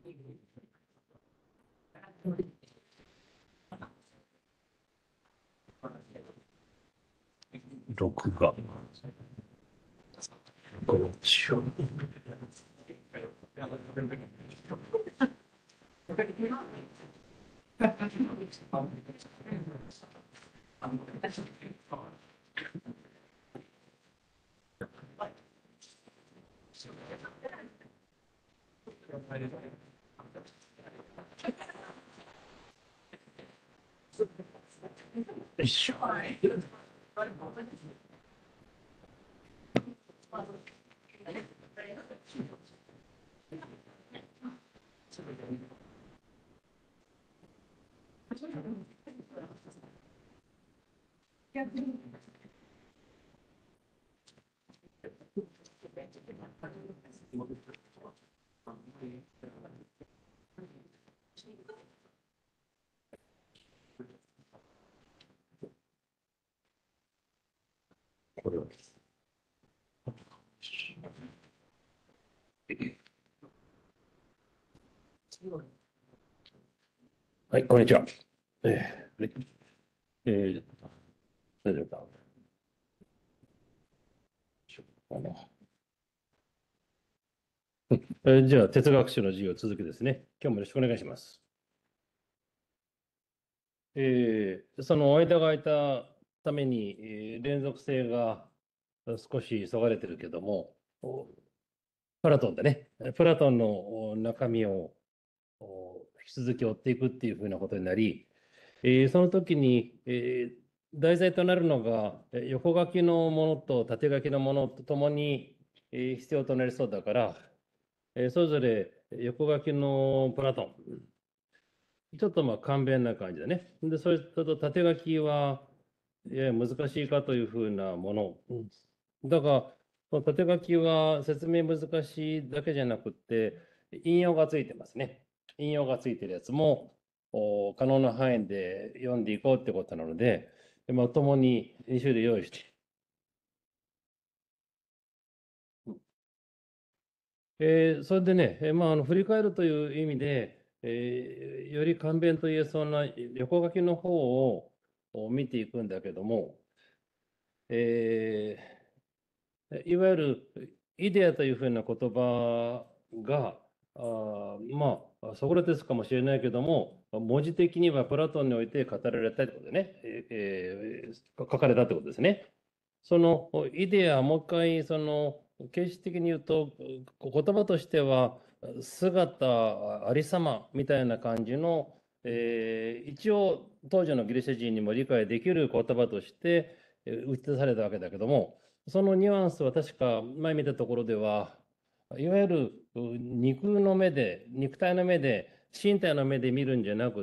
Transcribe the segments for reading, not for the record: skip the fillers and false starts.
録画。こうしよう。よいしょ。これははい、こんにちは。大丈夫か。じゃあ、哲学史の授業続きですね。今日もよろしくお願いします。その間が空いたために、連続性が少し急がれてるけども、プラトンでね、プラトンの中身を引き続き追っていくっていうふうなことになり、その時に、題材となるのが横書きのものと縦書きのものとともに、必要となりそうだから、それぞれ横書きのプラトン、ちょっとまあ簡便な感じだね。で、それと縦書きは、やや難しいかというふうなもの。だが、その縦書きは説明難しいだけじゃなくて、引用がついてますね。引用がついてるやつも、可能な範囲で読んでいこうってことなので、まともに2種類用意して。それでね、振り返るという意味で、より簡便と言えそうな横書きの方を見ていくんだけども、いわゆるイデアというふうな言葉が、ソクラテスかもしれないけども、文字的にはプラトンにおいて語られたってことでね、書かれたってことですね。そのイデア、もう一回、その形式的に言うと、言葉としては、姿、ありさまみたいな感じの、一応、当時のギリシャ人にも理解できる言葉として打ち出されたわけだけども、そのニュアンスは確か前見たところでは、いわゆる肉の目で、肉体の目で、身体の目で見るんじゃなくって、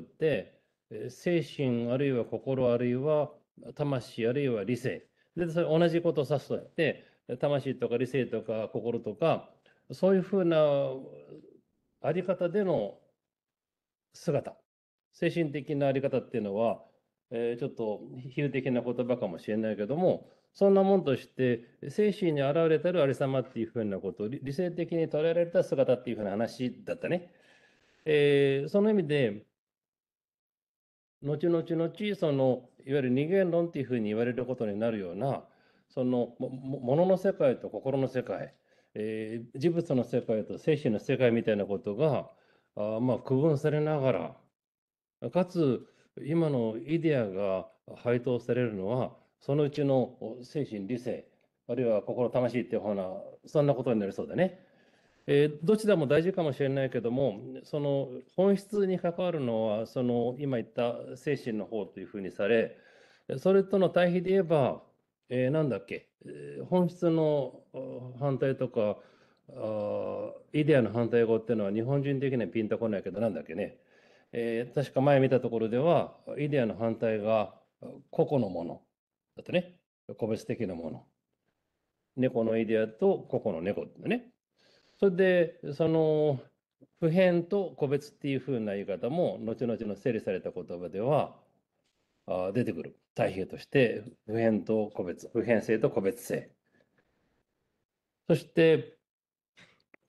精神あるいは心あるいは魂あるいは理性。で、それ同じことを指すとして、魂とか理性とか心とか、そういうふうなあり方での姿、精神的なあり方っていうのは、ちょっと比喩的な言葉かもしれないけども、そんなもんとして、精神に現れたるありさまっていうふうなことを理性的に捉えられた姿っていうふうな話だったね。その意味で、後々そのいわゆる二元論っていうふうに言われることになるような、その物の世界と心の世界、事物の世界と精神の世界みたいなことが、区分されながら、かつ今のイデアが配当されるのは、そのうちの精神、理性、あるいは心、魂っていうふうな、そんなことになりそうだね。どちらも大事かもしれないけども、その本質に関わるのは、その今言った精神の方というふうにされ、それとの対比で言えば、なんだっけ、本質の反対とか、イデアの反対語っていうのは日本人的にはピンとこないけど、なんだっけね。確か前見たところでは、イデアの反対が個々のものだったね。個別的なもの。猫のイデアと個々の猫ってね。それで、その普遍と個別っていうふうな言い方も、後々の整理された言葉では出てくる。対比として、普遍と個別、普遍性と個別性。そして、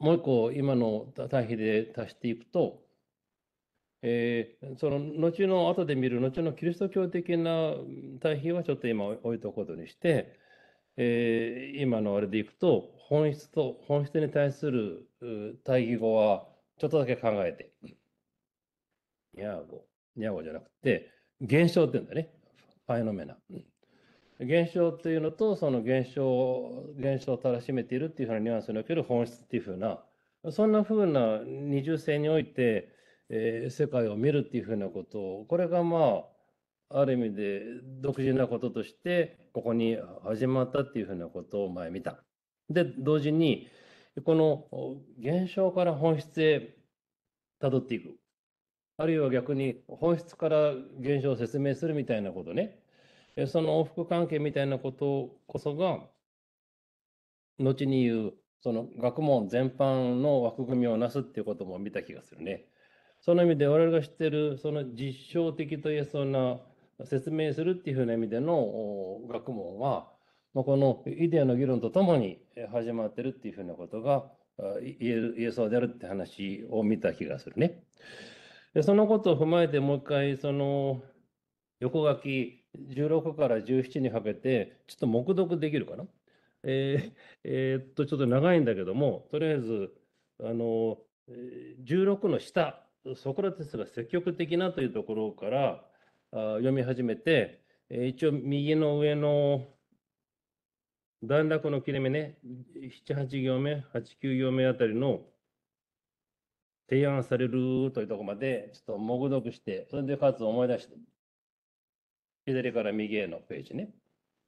もう一個今の対比で足していくと、その後の後で見る後のキリスト教的な対比はちょっと今置いとくことにして、今のあれでいくと本質に対する対義語はちょっとだけ考えて、ニャーゴじゃなくて現象っていうんだね。ファイノメナ。現象っていうのとその現象をたらしめているっていうふうなニュアンスにおける本質っていうふうな、そんなふうな二重性において、世界を見るっていうふうなことを、これがある意味で独自なこととしてここに始まったっていうふうなことを前見た。で同時にこの現象から本質へたどっていく、あるいは逆に本質から現象を説明するみたいなことね、その往復関係みたいなことこそが後に言うその学問全般の枠組みをなすっていうことも見た気がするね。その意味で我々が知っているその実証的といえそうな説明するっていうふうな意味での学問は、このイデアの議論とともに始まってるっていうふうなことが言えそうであるって話を見た気がするね。でそのことを踏まえてもう一回その横書き16から17にかけてちょっと黙読できるかな。ちょっと長いんだけども、とりあえず16の下、ソクラテスが積極的なというところから読み始めて、一応右の上の段落の切れ目ね、7、8行目、8、9行目あたりの提案されるというところまでちょっと黙読して、それでかつ思い出して、左から右へのページね。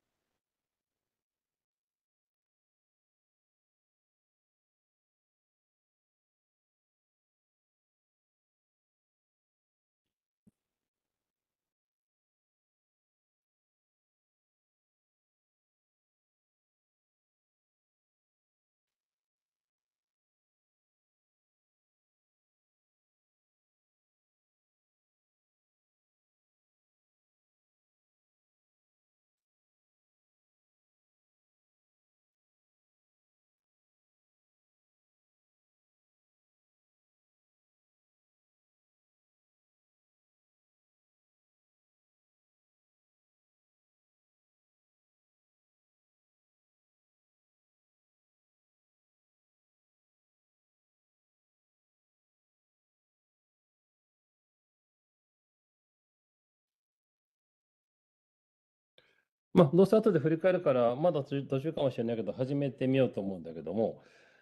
どうせ後で振り返るから、まだ途中かもしれないけど、始めてみようと思うんだけども、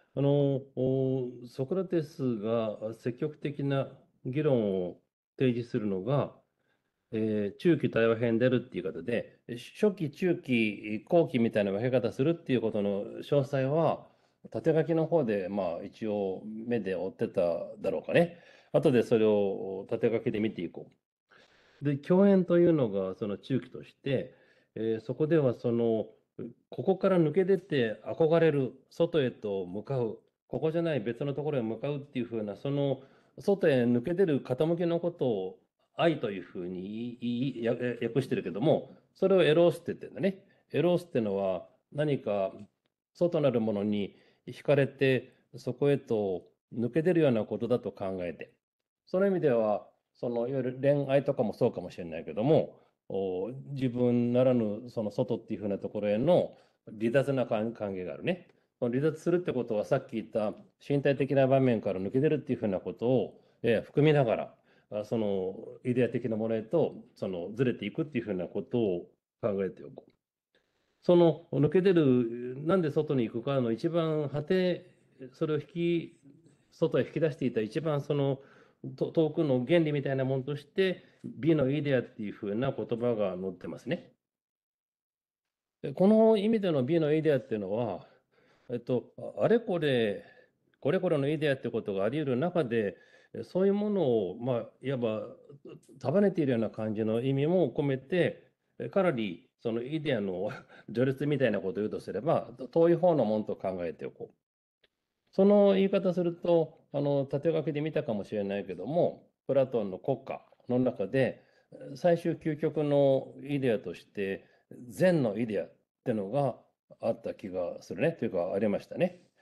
ソクラテスが積極的な議論を提示するのが、中期対話編であるっていう言い方で、初期、中期、後期みたいな分け方するっていうことの詳細は、縦書きの方で一応目で追ってただろうかね。後でそれを縦書きで見ていこう。で、共演というのがその中期として、そこではここから抜け出て憧れる、外へと向かう、ここじゃない別のところへ向かうっていうふうな、その外へ抜け出る傾きのことを愛というふうに訳してるけども、それをエロースって言ってるんだね。エロースっていうのは何か外なるものに惹かれて、そこへと抜け出るようなことだと考えて、その意味では、いわゆる恋愛とかもそうかもしれないけども、自分ならぬその外っていうふうなところへの離脱な関係があるね。離脱するってことはさっき言った身体的な場面から抜け出るっていうふうなことを含みながら、そのイデア的なものへとそのずれていくっていうふうなことを考えておこう。その抜け出る、なんで外に行くかの一番果て、それを外へ引き出していた一番その遠くの原理みたいなものとして、美のイデアっていうふうな言葉が載ってますね。この意味での美のイデアっていうのは、あれこれ、これこれのイデアってことがあり得る中で、そういうものを、いわば束ねているような感じの意味も込めて、かなりそのイデアの序列みたいなことを言うとすれば、遠い方のものと考えておこう。その言い方すると、縦書きで見たかもしれないけども、プラトンの国家の中で、最終究極のイデアとして、善のイデアってのがあった気がするね、というかありましたね。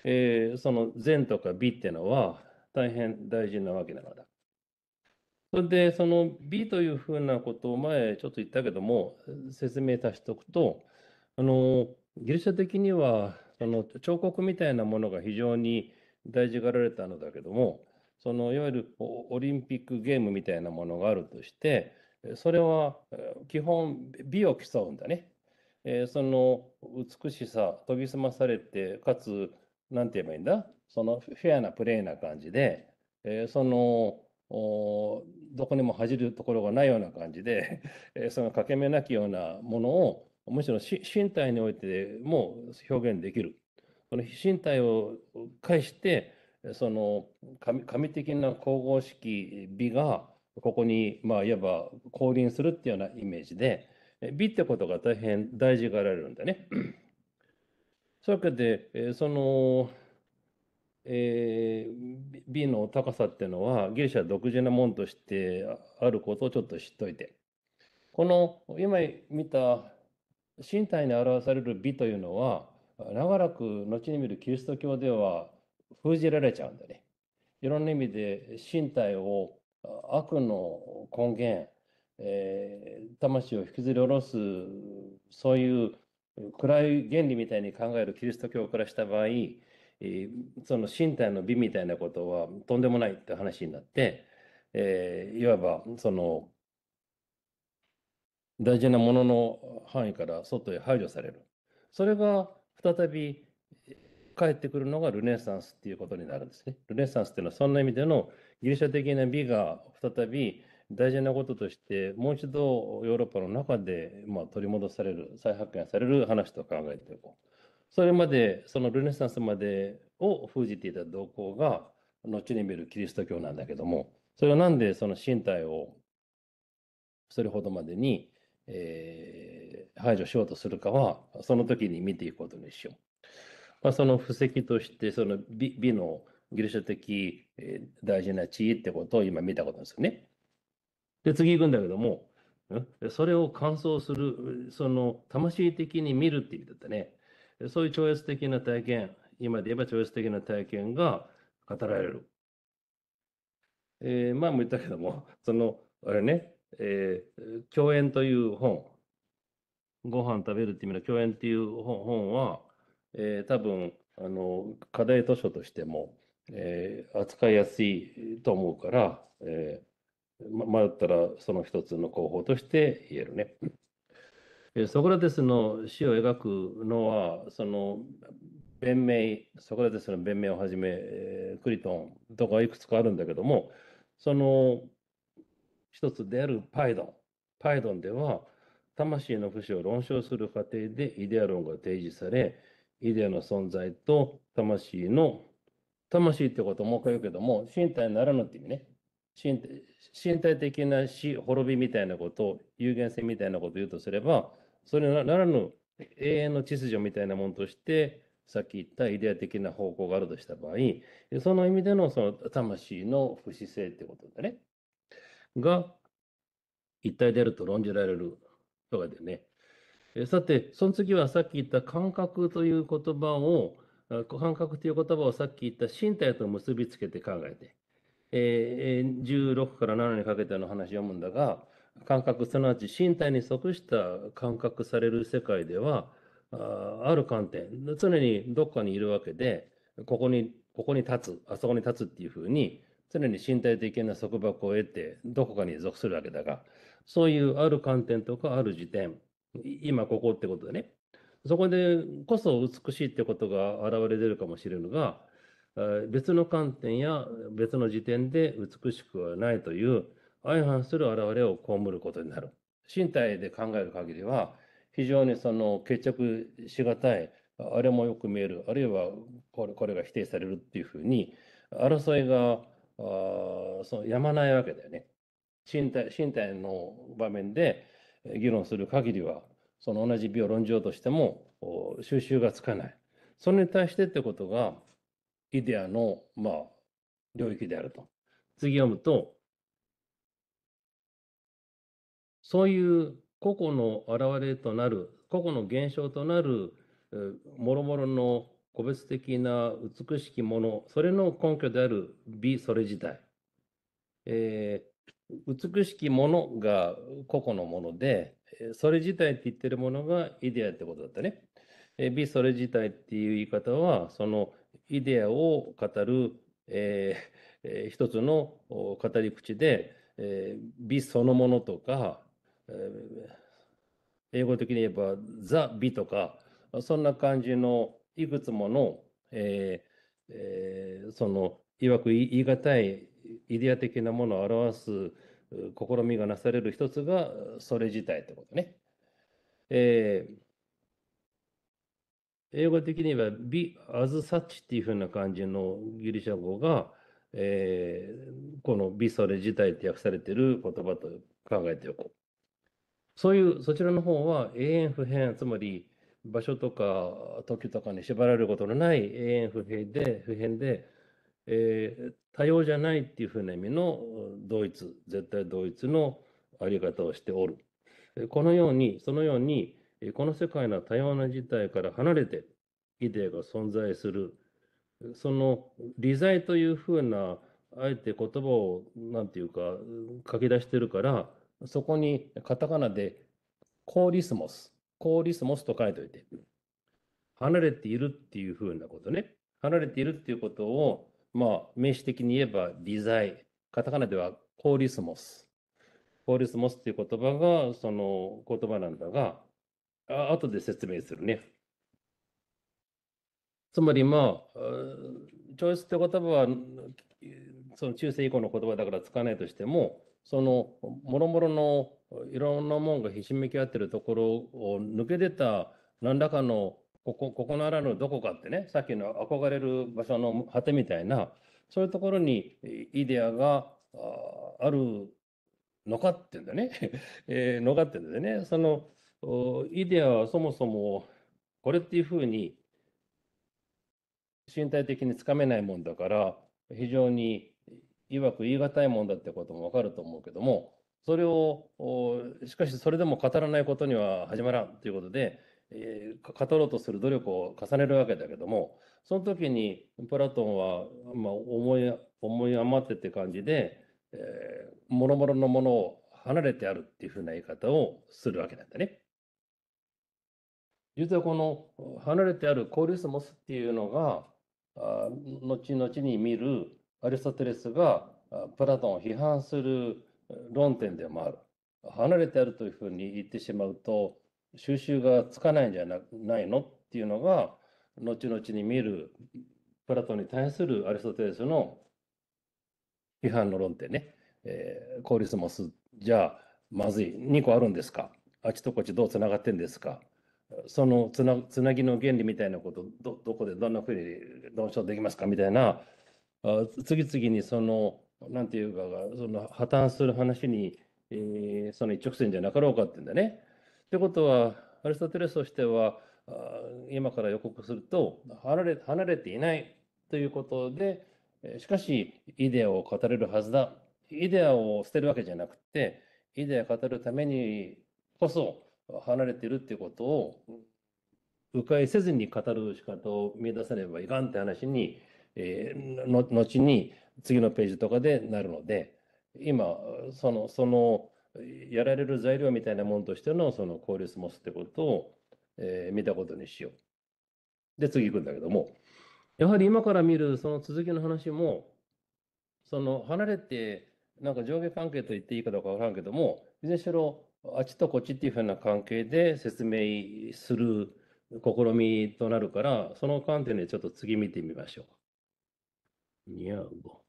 その善とか美っていうのは大変大事なわけなのだ。それで、その美というふうなことを前ちょっと言ったけども、説明足しておくと、ギリシャ的には、その彫刻みたいなものが非常に大事がられたのだけども、そのいわゆるオリンピックゲームみたいなものがあるとして、それは基本美を競うんだね。その美しさ、研ぎ澄まされて、かつ、なんて言えばいいんだ、そのフェアなプレーな感じで、そのどこにも恥じるところがないような感じで、その欠け目なきようなものをむしろ身体においても表現できる。その身体を介してその神的な神々しき美がここにまあいわば降臨するっていうようなイメージで美ってことが大変大事がられるんだね。そういうわけでその美の高さっていうのはギリシャ独自なものとしてあることをちょっと知っといて。この今見た身体に表される美というのは長らく後に見るキリスト教では封じられちゃうんだね。いろんな意味で身体を悪の根源、魂を引きずり下ろすそういう暗い原理みたいに考えるキリスト教からした場合、その身体の美みたいなことはとんでもないって話になって、いわばその大事なものの範囲から外へ排除される。それが再び帰ってくるのがルネサンスっていうことになるんですね。ルネサンスっていうのはそんな意味でのギリシャ的な美が再び大事なこととしてもう一度ヨーロッパの中で取り戻される、再発見される話と考えていこう。それまでそのルネサンスまでを封じていた動向が後に見るキリスト教なんだけども、それはなんでその身体をそれほどまでに、排除しようとするかはその時に見ていくことにしよう。その布石としてその美のギリシャ的、大事な地位ってことを今見たことですよね。で次行くんだけども、それを感想するその魂的に見るっていう意味だったね。そういう超越的な体験、今で言えば超越的な体験が語られる。前も言ったけども、そのあれね、教演という本、ご飯食べるっていう意味の教園っていう本は、多分課題図書としても、扱いやすいと思うから、迷ったらその一つの候補として言えるね。ソクラテスの死を描くのはその弁明、ソクラテスの弁明をはじめ、クリトンとかいくつかあるんだけども、その一つであるパイドン。パイドンでは、魂の不死を論証する過程でイデア論が提示され、イデアの存在と魂ってこともう一回言うけども、身体ならぬって意味ね。身体的な死、滅びみたいなこと、有限性みたいなことを言うとすれば、それならぬ永遠の秩序みたいなものとして、さっき言ったイデア的な方向があるとした場合、その意味でのその魂の不死性ってことだね。が一体であると論じられるとかでね。さて、その次はさっき言った感覚という言葉を、感覚という言葉をさっき言った身体と結びつけて考えて、16から7にかけての話を読むんだが、感覚、すなわち身体に即した感覚される世界では、ある観点、常にどっかにいるわけで、ここに立つ、あそこに立つっていうふうに、常に身体的な束縛を得て、どこかに属するわけだが、そういうある観点とかある時点、今ここってことでね、そこでこそ美しいってことが現れ出るかもしれぬが、別の観点や別の時点で美しくはないという相反する現れを被ることになる。身体で考える限りは非常にその決着しがたい、あれもよく見える、あるいはこれが否定されるっていうふうに争いがやまないわけだよね。身体の場面で議論する限りはその同じ美を論じようとしても収集がつかない。それに対してってことがイデアの、領域であると。次読むと、そういう個々の現れとなる、個々の現象となる、もろもろの個別的な美しきもの、それの根拠である美、それ自体。美しきものが個々のもので、それ自体って言ってるものがイデアってことだったね。美それ自体っていう言い方は、そのイデアを語る、一つの語り口で、美そのものとか、英語的に言えばザ・美とか、そんな感じのいくつもの、そのいわく言い難いイデア的なものを表す試みがなされる一つがそれ自体ってことね。英語的には be as such っていうふうな感じのギリシャ語が、この be それ自体って訳されている言葉と考えておこう。そういう、そちらの方は永遠不変、つまり場所とか時とかに縛られることのない永遠不変で、多様じゃないっていうふうな意味の同一、絶対同一のあり方をしておる。このように、そのように、この世界の多様な事態から離れてイデアが存在する。その理在というふうな、あえて言葉を、なんていうか、書き出してるから、そこにカタカナでコーリスモス、コーリスモスと書いておいて、離れているっていうふうなことね。離れているっていうことを、まあ、名詞的に言えば、理在。カタカナではコーリスモス。コーリスモスっていう言葉が、その言葉なんだが、後で説明するね。つまり、まあ、チョイスって言葉は、その中世以降の言葉だから使わないとしても、その、もろもろのいろんなもんがひしめき合ってるところを抜け出た何らかのここならぬどこかってね、さっきの憧れる場所の果てみたいな、そういうところにイデアがあるのかってんだね。のかってんだよね。そのイデアはそもそもこれっていうふうに身体的につかめないもんだから、非常にいわく言い難いもんだってこともわかると思うけども、それを、しかしそれでも語らないことには始まらんということで、語ろうとする努力を重ねるわけだけども、その時にプラトンは、まあ、思い余ってって感じで、もろもろのものを離れてあるっていうふうな言い方をするわけなんだね。実はこの離れてあるコリスモスっていうのが、後々に見るアリストテレスがプラトンを批判する論点でもある。離れてあるというふうに言ってしまうと収集がつかないんじゃないのっていうのが後々に見るプラトンに対するアリストテレスの批判の論点ね。コリスモスじゃあまずい2個あるんですか、あっちとこっちどうつながってんですか、そのつなぎの原理みたいなこと、どこでどんなふうに論証できますかみたいな、次々にその、なんていうかが、その破綻する話に、その一直線じゃなかろうかっていうんだね。ってことは、アリストテレスとしては、今から予告すると、離れていないということで、しかし、イデアを語れるはずだ。イデアを捨てるわけじゃなくて、イデアを語るためにこそ、離れているっていうことを迂回せずに語る仕方を見出さねばいかんって話に、後に次のページとかでなるので、今そのやられる材料みたいなものとしてのそのコーリスモスってことを、見たことにしよう。で次行くんだけども、やはり今から見るその続きの話も、その離れてなんか上下関係と言っていいかどうかわからんけども、いずれにしろあっちとこっちっていうふうな関係で説明する試みとなるから、その観点でちょっと次見てみましょう。にゃう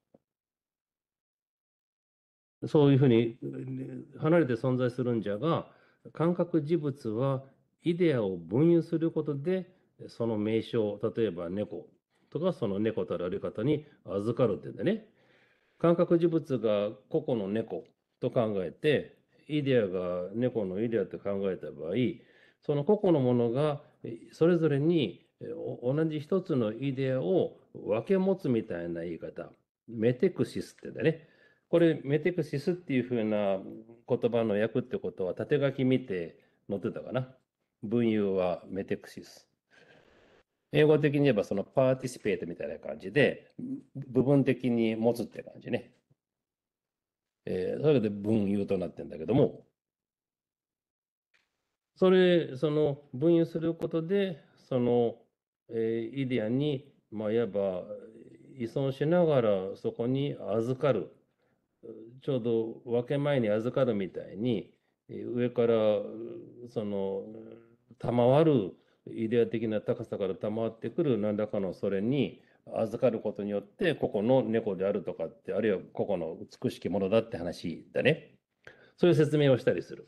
ご。そういうふうに離れて存在するんじゃが、感覚事物はイデアを分有することで、その名称、例えば猫とかその猫たるあり方に預かるってんだね。感覚事物が個々の猫と考えて、イデアが猫のイデアと考えた場合、その個々のものがそれぞれに同じ一つのイデアを分け持つみたいな言い方、メテクシスってだね。これ、メテクシスっていうふうな言葉の訳ってことは、縦書き見て載ってたかな。分有はメテクシス。 英語的に言えばそのパーティシペートみたいな感じで、部分的に持つって感じね。それで分有となってるんだけども、その分有することで、その、イデアに、まあ、いわば依存しながらそこに預かる。ちょうど分け前に預かるみたいに、上からその賜るイデア的な高さから賜ってくる何らかのそれに預かることによって個々の猫であるとかって、あるいは個々の美しきものだって話だね。そういう説明をしたりする。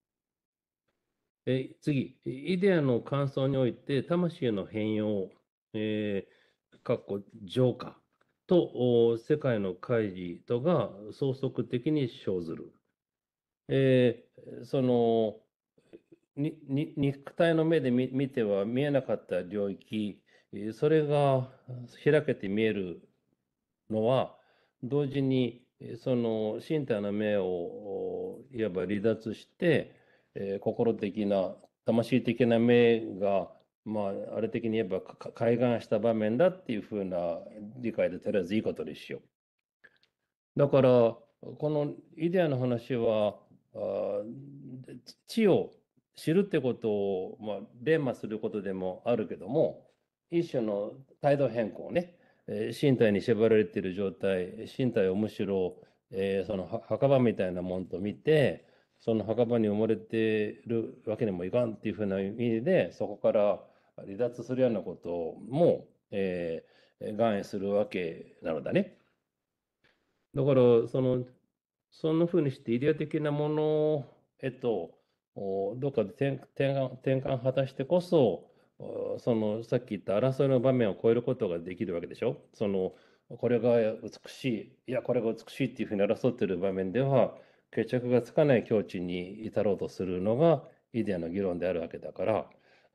次、イデアの感想において魂の変容、かっこ浄化と世界の開示とが相続的に生ずる。その肉体の目で見ては見えなかった領域、それが開けて見えるのは、同時にその身体の目をいわば離脱して、心的な魂的な目が、まあ、あれ的に言えば開眼した場面だっていうふうな理解でとりあえずいいことにしよう。だからこのイデアの話は知を知るってことを、まあ、レマすることでもあるけども、一種の態度変更ね、身体に縛られている状態、身体をむしろ、その墓場みたいなもんと見て、その墓場に埋もれているわけにもいかんっていうふうな意味で、そこから離脱するようなことも、願意するわけなのだね。だからそんなふうにしてイデア的なものへとどっかで転換を果たしてこそ、そのさっき言った争いの場面を超えることができるわけでしょ。これが美しい、いやこれが美しいっていうふうに争っている場面では決着がつかない境地に至ろうとするのがイデアの議論であるわけだから、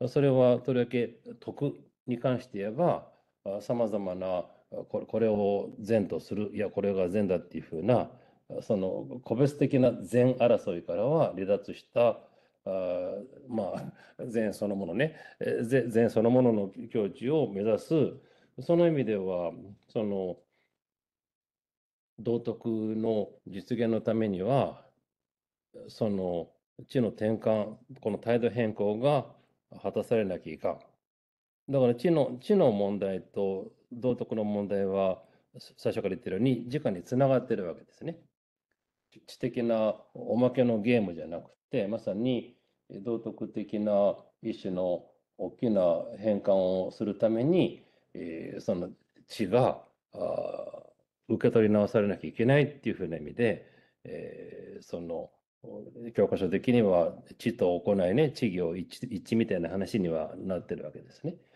それはとりわけ徳に関して言えばさまざまなこれを善とする、いやこれが善だっていうふうなその個別的な善争いからは離脱したまあ善そのものね、善そのものの境地を目指す。その意味ではその道徳の実現のためにはその知の転換、この態度変更が果たされなきゃいかん。だから知の問題と道徳の問題は最初から言ってるように直につながってるわけですね。知的なおまけのゲームじゃなくて、まさに道徳的な一種の大きな変換をするために、その知が受け取り直されなきゃいけないっていうふうな意味で、その教科書的には知と行いね、知行一致みたいな話にはなってるわけですね。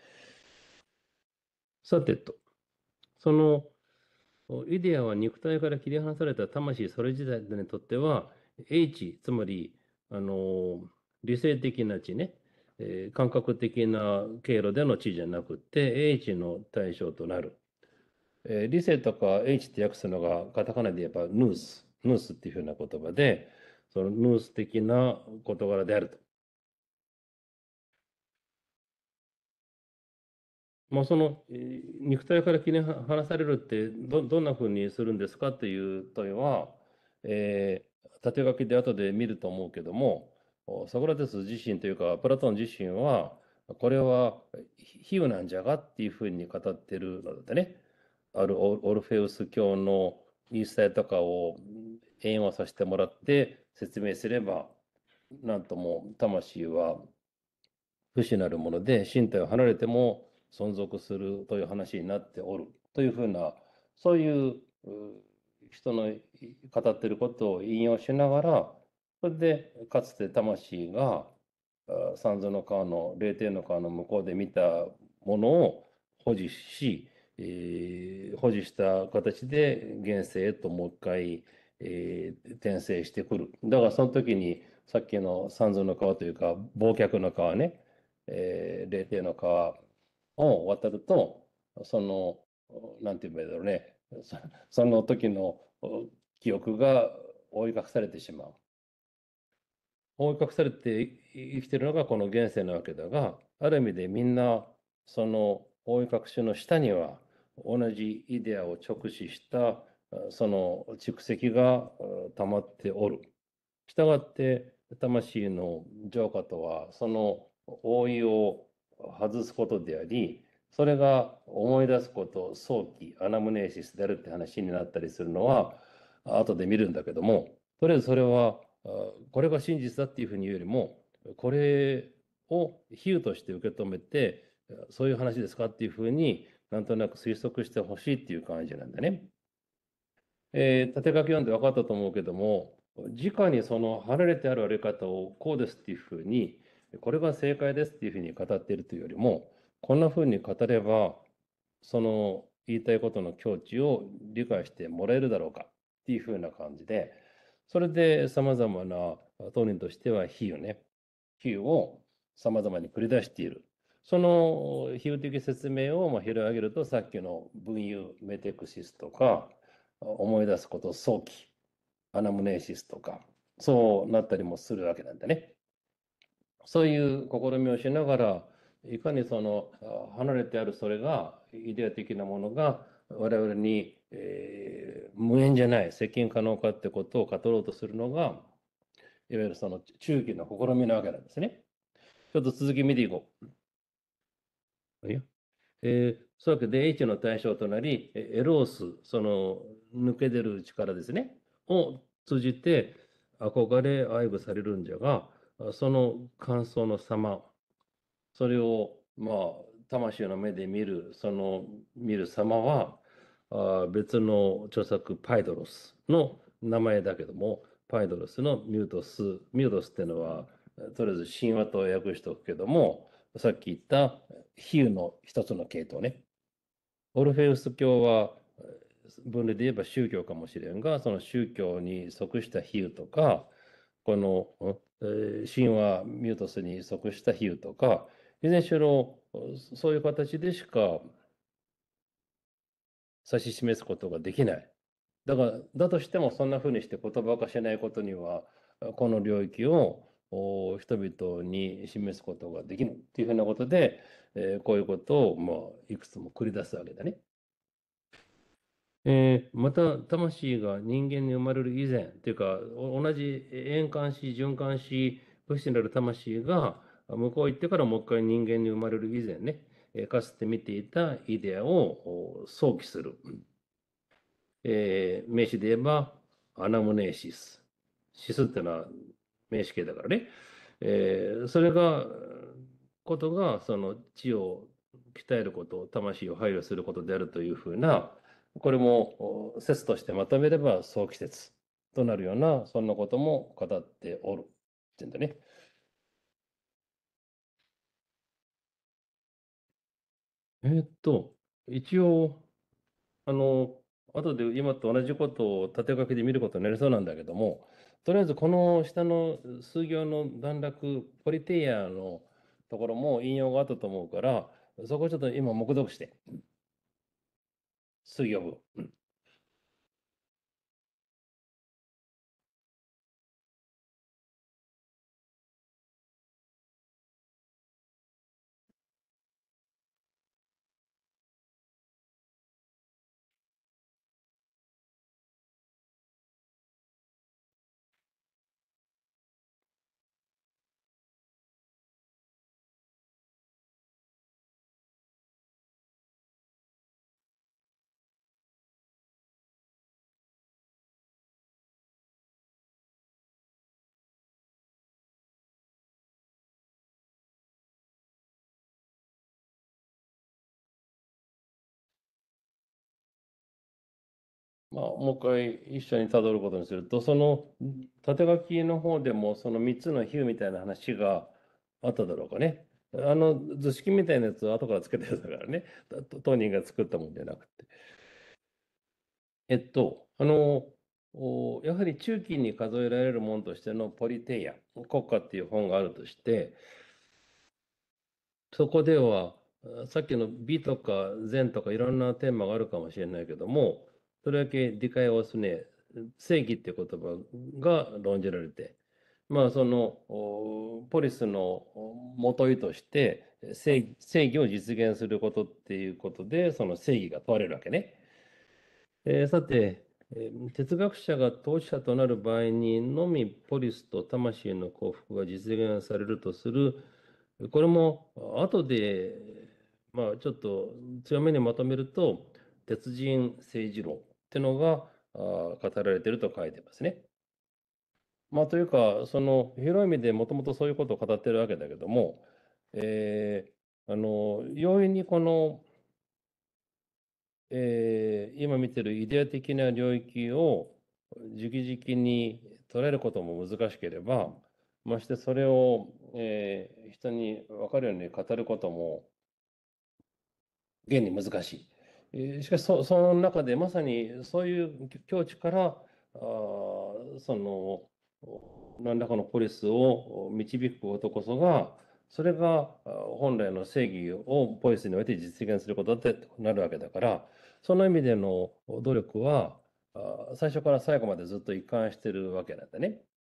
さてと、そのイデアは肉体から切り離された魂それ自体にとっては、英知、つまり理性的な知ね、感覚的な経路での知じゃなくて、英知の対象となる。理性とか英知って訳すのが、カタカナで言えばヌースっていうふうな言葉で、そのヌース的な事柄であると。まあ、その肉体から切り離されるってどんなふうにするんですかっていう問いは、縦書きで後で見ると思うけども、ソクラテス自身というかプラトン自身はこれは比喩なんじゃがっていうふうに語ってるのでね、あるオルフェウス教の言い伝えとかを引用させてもらって説明すれば、なんとも魂は不死なるもので身体を離れても存続するという話になっておるというふうな、そういう人の語っていることを引用しながら、それでかつて魂が三途の川の霊天の川の向こうで見たものを保持し、保持した形で現世へともう一回、転生してくる。だからその時にさっきの三途の川というか忘却の川ね、霊帝の川を渡ると、その、なんて言うんだろうね、その時の記憶が覆い隠されてしまう。覆い隠されて生きてるのがこの現世なわけだが、ある意味でみんなその覆い隠しの下には同じイデアを直視したその蓄積が溜まっておる。したがって魂の浄化とはその覆いを外すことであり、それが思い出すこと、早期アナムネーシスであるって話になったりするのは後で見るんだけども、とりあえずそれはこれが真実だっていうふうに言うよりも、これを比喩として受け止めて、そういう話ですかっていうふうになんとなく推測してほしいっていう感じなんだね。縦書き読んで分かったと思うけども、直にその離れてあるあり方をこうですっていうふうに、これが正解ですっていうふうに語っているというよりも、こんなふうに語れば、その言いたいことの境地を理解してもらえるだろうかっていうふうな感じで、それでさまざまな当人としては比喩ね、比喩をさまざまに繰り出している。その比喩的説明を拾い上げると、さっきの分有メテクシスとか、思い出すこと早期アナムネーシスとか、そうなったりもするわけなんだね。そういう試みをしながら、いかにその離れてあるそれがイデア的なものが我々に、無縁じゃない接近可能かってことを語ろうとするのが、いわゆるその中期の試みなわけなんですね。ちょっと続き見ていこう。いいよ。そういうわけで H の対象となり、エロース、その抜け出る力ですね、を通じて憧れ愛撫されるんじゃが、その感想の様、それを魂の目で見る、その見る様は、別の著作パイドロスの名前だけども、パイドロスのミュートス、ミュートスっていうのは、とりあえず神話と訳しておくけども、さっき言った比喩の一つの系統ね。オルフェウス教は分類で言えば宗教かもしれんが、その宗教に即した比喩とか、この、神話ミュートスに即した比喩とか、いずれにしろそういう形でしか指し示すことができない。だから、だとしてもそんなふうにして言葉化しないことには、この領域を人々に示すことができないっていうふうなことで、こういうことをいくつも繰り出すわけだね。また魂が人間に生まれる以前というか、同じ円環子循環子物質になる魂が向こう行ってからもう一回人間に生まれる以前ね、かつて見ていたイデアを想起する。名詞で言えばアナモネーシス。シスっていうのは名詞形だからね。それがことがその知を鍛えること、魂を配慮することであるというふうな、これも説としてまとめれば早期説となるような、そんなことも語っておるっていうんだね。一応、あの、後で今と同じことを縦書きで見ることになりそうなんだけども、とりあえずこの下の数行の段落、ポリテイヤのところも引用があったと思うから、そこをちょっと今黙読して、数行分。もう一回一緒に辿ることにすると、その縦書きの方でもその3つの比喩みたいな話があっただろうかね。図式みたいなやつは後からつけたやつだからね。当人が作ったもんじゃなくて。やはり中期に数えられるものとしてのポリテイア、国家っていう本があるとして、そこでは、さっきの美とか善とかいろんなテーマがあるかもしれないけども、それだけ理解をすね、正義って言葉が論じられて、そのポリスの元意として正義を実現することっていうことで、その正義が問われるわけね。さて、哲学者が当事者となる場合にのみポリスと魂の幸福が実現されるとする、これも後で、まあ、ちょっと強めにまとめると、鉄人政治論っていうのが語られていると書いてますね。まあ、というか、その広い意味でもともとそういうことを語ってるわけだけども、容易にこの、今見てるイデア的な領域を直々に捉えることも難しければ、ましてそれを、人に分かるように語ることも現に難しい。しかしその中でまさにそういう境地からその何らかのポリスを導くことこそがそれが本来の正義をポリスにおいて実現することってなるわけだからその意味での努力は最初から最後までずっと一貫してるわけなんだね。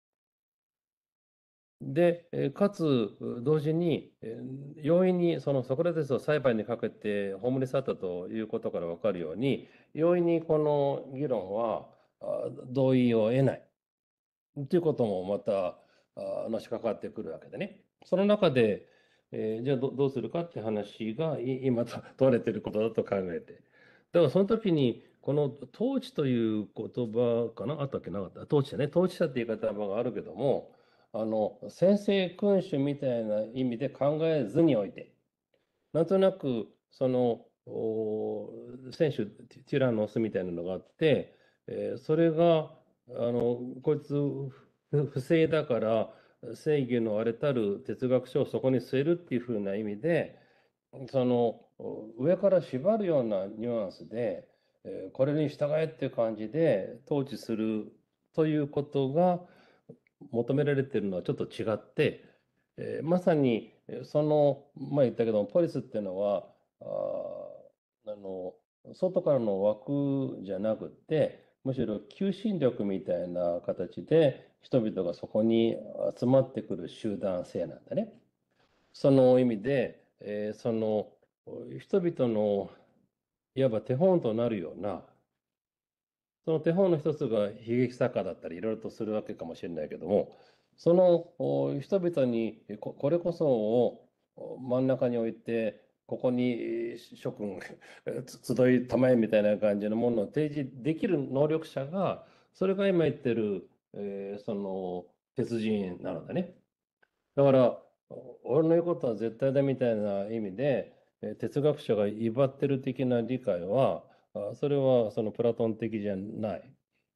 で、かつ同時に、容易にそのソクラテスを裁判にかけて葬り去ったということから分かるように、容易にこの議論は同意を得ないということもまたのしかかってくるわけでね。その中で、じゃあどうするかって話が今問われていることだと考えて。だからその時にこの統治という言葉かなあったっけなかった統治者ね統治者っていう言葉があるけども専制君主みたいな意味で考えずにおいてなんとなくその選手ティラノスみたいなのがあって、それがこいつ不正だから正義のあれたる哲学書をそこに据えるっていうふうな意味でその上から縛るようなニュアンスでこれに従えっていう感じで統治するということが求められているのはちょっと違って、まさにその前言ったけどもポリスっていうのはあの外からの枠じゃなくってむしろ求心力みたいな形で人々がそこに集まってくる集団性なんだね。その意味で、その人々のいわば手本となるようなその手本の一つが悲劇作家だったりいろいろとするわけかもしれないけどもその人々にこれこそを真ん中に置いてここに諸君集いたまえみたいな感じのものを提示できる能力者がそれが今言ってる、その鉄人なのだね。だから俺の言うことは絶対だみたいな意味で哲学者が威張ってる的な理解はそれはそのプラトン的じゃない。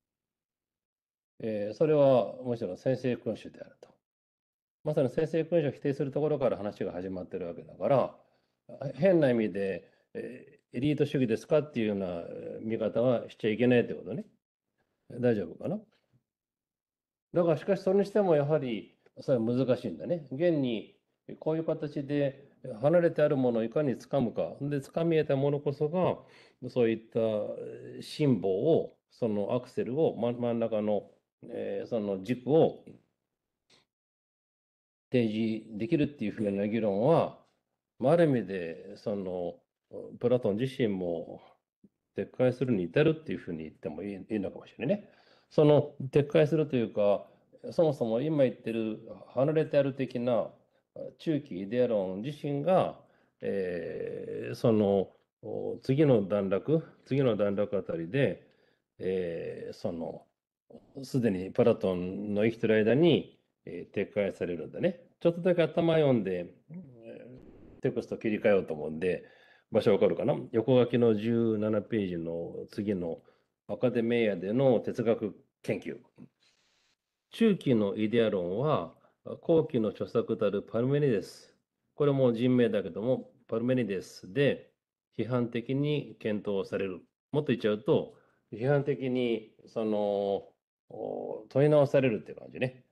それはむしろ先制君主であると。まさに先制君主を否定するところから話が始まってるわけだから、変な意味で、エリート主義ですかっていうような見方はしちゃいけないってことね。大丈夫かな。だからしかしそれにしてもやはりそれは難しいんだね。現にこういう形で離れてあるものをいかにつかむか。で、つかみ得たものこそがそういった辛抱を、そのアクセルを真ん中の、その軸を提示できるっていうふうな議論は、ある意味でそのプラトン自身も撤回するに至るっていうふうに言ってもいいのかもしれないね。その撤回するというかそもそも今言ってる離れてある的な中期イデア論自身が、その次の段落あたりで、そのすでにプラトンの生きてる間に、撤回されるんだね。ちょっとだけ頭読んで、テクスト切り替えようと思うんで、場所わかるかな。横書きの17ページの次のアカデメイアでの哲学研究。中期のイデア論は後期の著作たるパルメニデス。これも人名だけども、パルメニデスで批判的に検討される。もっと言っちゃうと、批判的にその問い直されるっていう感じね。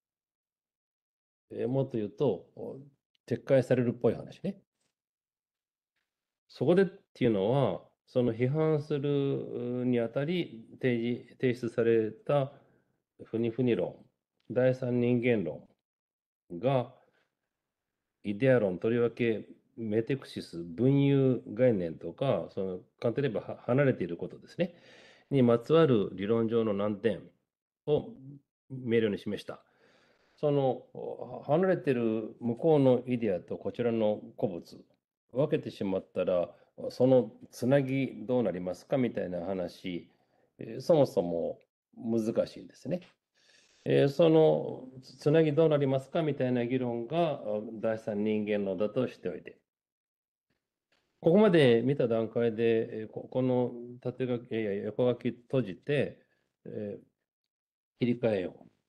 もっと言うと、撤回されるっぽい話ね。そこでっていうのは、その批判するにあたり提出されたフニフニ論、第三人間論がイデア論、とりわけメテクシス、分有概念とか、簡単に言えば離れていることですね、にまつわる理論上の難点を明瞭に示した。離れてる向こうのイデアとこちらの古物、分けてしまったら、そのつなぎどうなりますかみたいな話、そもそも難しいんですね。そのつなぎどうなりますかみたいな議論が第三人間論だとしておいて、ここまで見た段階で、この縦書き、横書き閉じて、切り替えよう。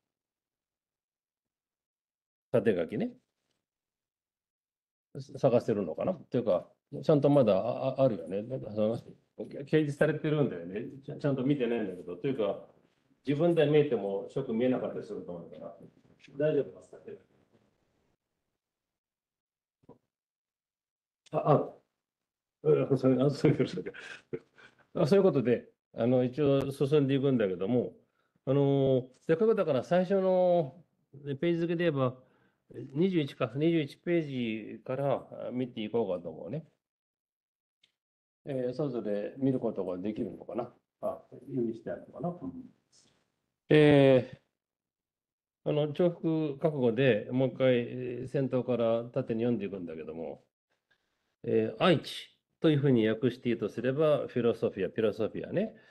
縦書きね、探せるのかなっていうか、ちゃんとまだあるよね。なんか掲示されてるんだよね。ちゃんと見てないんだけど、というか、自分で見えても、よく見えなかったりすると思うから、大丈夫ですかってそういうことで、一応進んでいくんだけども、せっかくだから最初のページ付けで言えば、21か、21ページから見ていこうかと思うね。それぞれ見ることができるのかな。用意してあるのかな。重複覚悟でもう一回、先頭から縦に読んでいくんだけども、愛知というふうに訳していいとすれば、フィロソフィアね、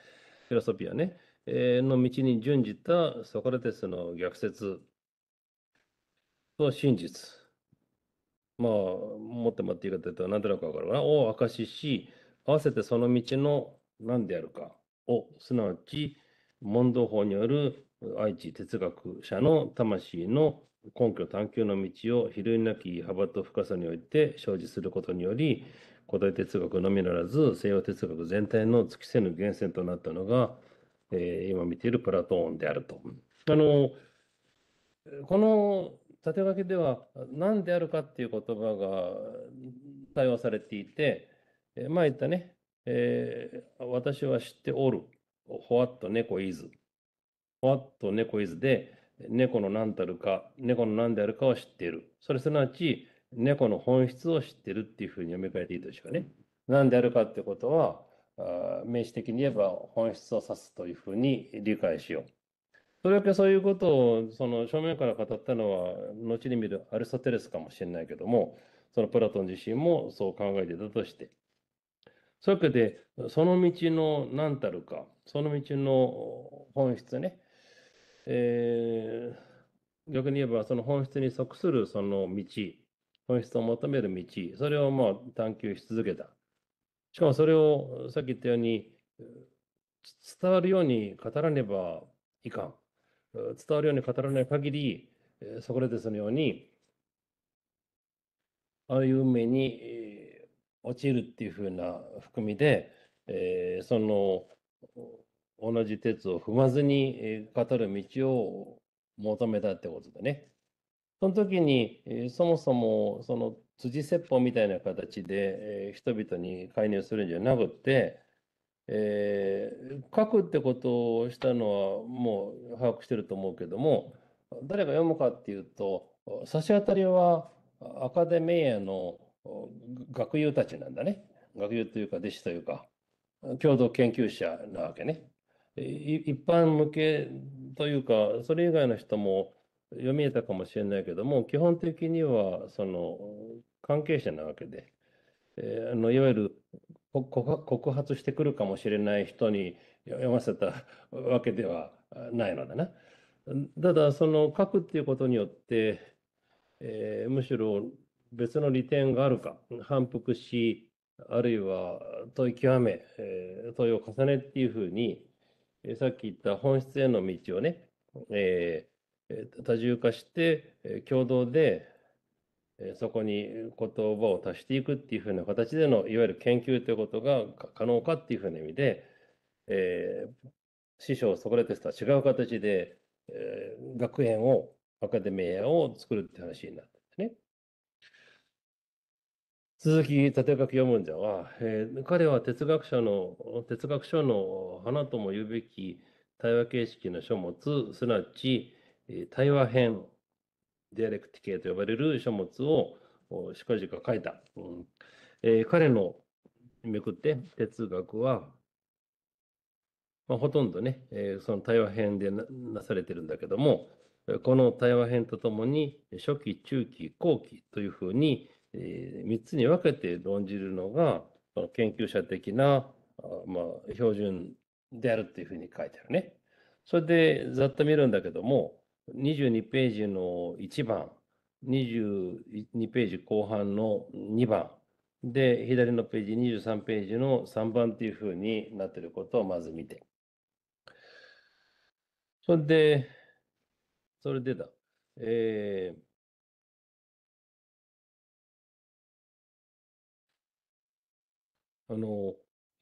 の道に準じたソクラテスの逆説と真実。もっともって言い方と何となくわかるかな。を明かしし、合わせてその道の何であるかを、すなわち、問答法による愛知哲学者の魂の根拠探求の道を比類なき幅と深さにおいて生じすることにより、古代哲学のみならず西洋哲学全体の尽きせぬ源泉となったのが、今見ているプラトーンであると。この縦書きでは何であるかっていう言葉が対応されていて、前言ったね、私は知っておる、what 猫 is、what 猫 is で、猫の何たるか、猫の何であるかを知っている。それすなわち、猫の本質を知っているっていうふうに読み替えていいでしょうかね。何であるかってことは、名詞的に言えば本質を指すというふうに理解しよう。それだけそういうことを正面から語ったのは後に見るアリストテレスかもしれないけども、そのプラトン自身もそう考えていたとして、そういうわけでその道の何たるか、その道の本質ね、逆に言えばその本質に即するその道、本質を求める道、それを探求し続けた。しかもそれをさっき言ったように伝わるように語らねばいかん。伝わるように語らない限り、ソクラテスのように、ああいう運命に、陥るっていうふうな含みで、同じ鉄を踏まずに、語る道を求めたってことでね。その時に、そもそもその辻説法みたいな形で、人々に介入するんじゃなくて、書くってことをしたのはもう把握してると思うけども、誰が読むかっていうと、差し当たりはアカデミアの学友たちなんだね。学友というか弟子というか、共同研究者なわけね。一般向けというか、それ以外の人も読み得たかもしれないけども、基本的にはその関係者なわけで、いわゆる告発してくるかもしれない人に読ませたわけではないのだな。ただその書くっていうことによって、むしろ別の利点があるか反復しあるいは問い極め、問いを重ねっていうふうに、さっき言った本質への道をね、多重化して、共同でそこに言葉を足していくっていうふうな形でのいわゆる研究ということが可能かっていうふうな意味で、師匠ソクラテスとは違う形で、学園をアカデミアを作るって話になったんですね。続き縦書き読むんじゃは、彼は哲学書の花とも言うべき対話形式の書物、すなわち対話編ディアレクティケと呼ばれる書物を近々書いた。彼のめくって哲学は、ほとんどね、その対話編でなされてるんだけども、この対話編とともに初期、中期、後期というふうに、3つに分けて論じるのが研究者的な標準であるっていうふうに書いてあるね。それでざっと見るんだけども、22ページの1番、22ページ後半の2番、で、左のページ、23ページの3番っていうふうになっていることをまず見て。それで、それでだ。あの、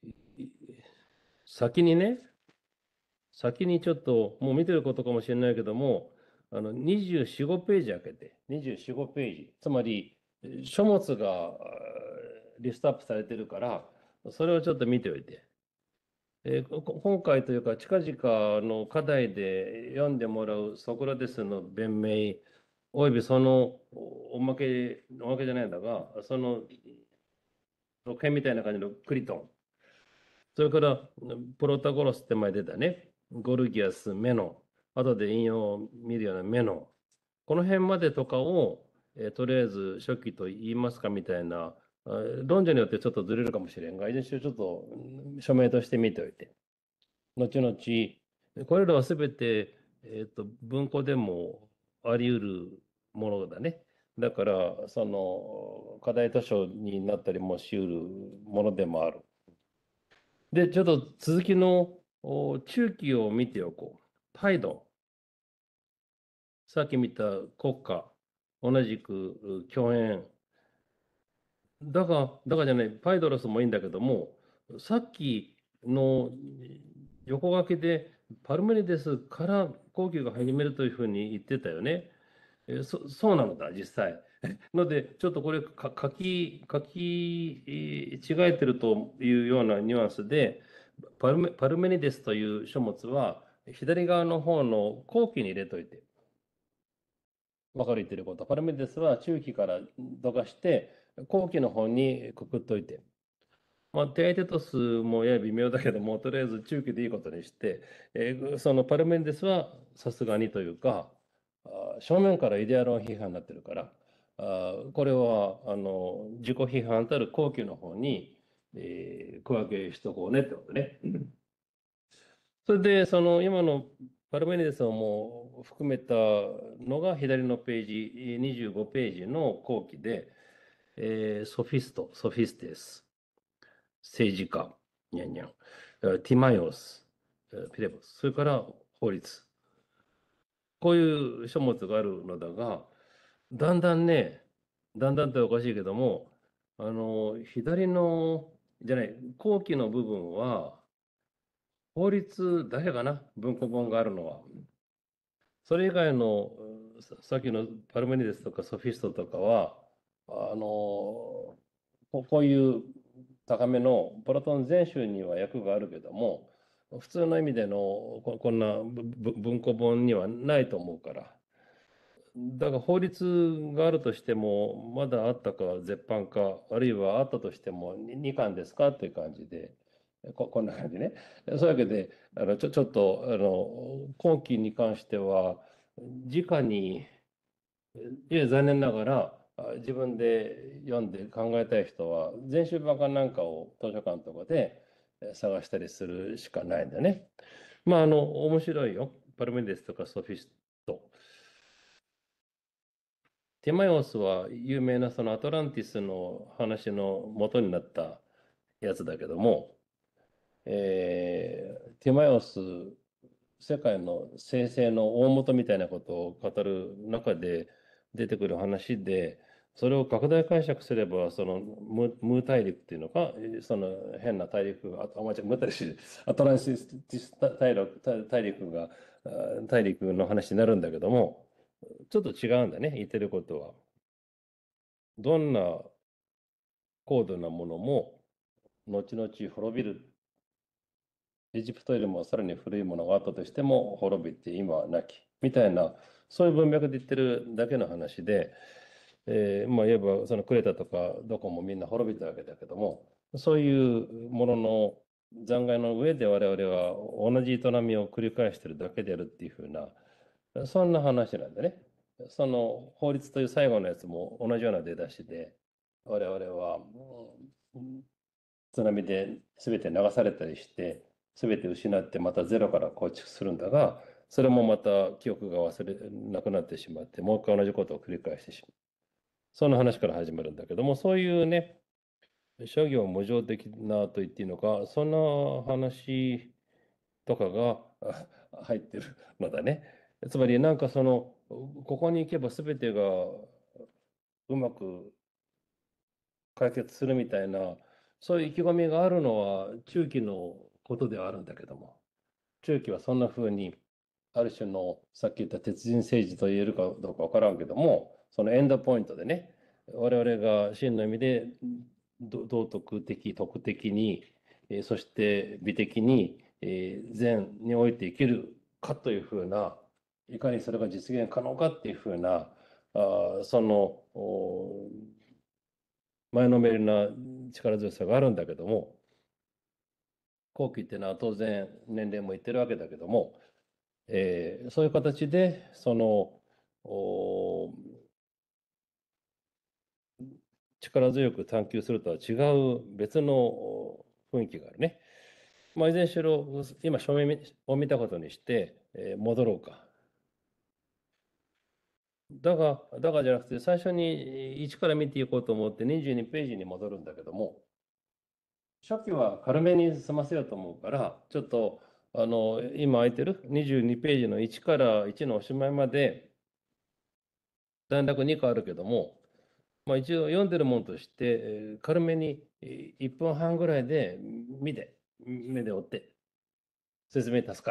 先にね、先にちょっと、もう見てることかもしれないけども、24、5ページ開けて、24、5ページ、つまり、書物がリストアップされてるから、それをちょっと見ておいて。今回というか、近々の課題で読んでもらうソクラテスの弁明、およびそのおまけじゃないんだが、その続編みたいな感じのクリトン、それからプロタゴロスって前出たね、ゴルギアス、メノン、後で引用を見るようなメノン、この辺までとかを、とりあえず初期と言いますかみたいな、論者によってちょっとずれるかもしれんが、いずれにしろちょっと署名として見ておいて、後々、これらはすべて、文庫でもあり得るものだね。だから、その課題図書になったりもし得るものでもある。で、ちょっと続きの中期を見ておこう。パイドン。さっき見た国家。同じく共演。だがじゃない、パイドロスもいいんだけども、さっきの横書きでパルメニデスから後期が始めるというふうに言ってたよね。そうなのだ、実際。ので、ちょっとこれ書き違えてるというようなニュアンスで、パルメニデスという書物は、左側の方の後期に入れといて。分かる言ってること。パルメニデスは中期からどかして、後期の方にくくっといて。テアテトスもやや微妙だけども、とりあえず中期でいいことにして、そのパルメンデスはさすがにというか、正面からイデア論批判になってるから、これは自己批判たる後期の方に、区分けしとこうねってことね。それで、その今のパルメニデスをも含めたのが左のページ、25ページの後期で、ソフィステス。政治家、ニャンニャン、ティマイオス、ピレボス、それから法律。こういう書物があるのだが、だんだんね、だんだんっておかしいけども、左の、じゃない、後期の部分は、法律だけかな、文庫本があるのは。それ以外の、さっきのパルメニデスとかソフィストとかは、こういう高めのプラトン全集には訳があるけども、普通の意味でのこんな文庫本にはないと思うから。だから法律があるとしても、まだあったか絶版か、あるいはあったとしても2巻ですかっていう感じで、こんな感じね。そういうわけで、ちょっと、後期に関しては、直に、いや、残念ながら、自分で読んで考えたい人は、全集版かなんかを図書館とかで探したりするしかないんだね。面白いよ。パルメデスとかソフィスト。ティマイオスは有名なそのアトランティスの話の元になったやつだけども、ティマイオス、世界の生成の大元みたいなことを語る中で出てくる話で、それを拡大解釈すれば、そのムー大陸っていうのか、その変な大陸が、ムー大陸、アトランティス大陸の話になるんだけども、ちょっと違うんだね、言ってることは。どんな高度なものも、後々滅びる。エジプトよりもさらに古いものがあったとしても滅びて今はなき。みたいな、そういう文脈で言ってるだけの話で、 まあ、いわばそのクレタとかどこもみんな滅びたわけだけども、そういうものの残骸の上で我々は同じ営みを繰り返してるだけであるっていうふうな、そんな話なんでね。その法律という最後のやつも同じような出だしで、我々は津波で全て流されたりして、全て失ってまたゼロから構築するんだが、それもまた記憶が忘れなくなってしまって、もう一回同じことを繰り返してしまう。その話から始まるんだけども、そういうね、諸行無常的なと言っていいのか、そんな話とかが入ってるのだね。つまりなんかその、ここに行けば全てがうまく解決するみたいな、そういう意気込みがあるのは中期のことではあるんだけども、中期はそんな風に、ある種のさっき言った鉄人政治と言えるかどうかわからんけども、そのエンドポイントでね、我々が真の意味で道徳的、徳的に、そして美的に、善において生きるかというふうな、いかにそれが実現可能かっていうふうな、その前のめりな力強さがあるんだけども、後期っていうのは当然年齢もいってるわけだけども、そういう形でその力強く探求するとは違う別の雰囲気があるね。まあ、いずれにしろ今書面を見たことにして、戻ろうか。だがじゃなくて最初に1から見ていこうと思って22ページに戻るんだけども、初期は軽めに済ませようと思うから、ちょっと今空いてる22ページの1から1のおしまいまで段落2個あるけども、まあ、一応読んでるもんとして、軽めに1分半ぐらいで目で追って説明足すから。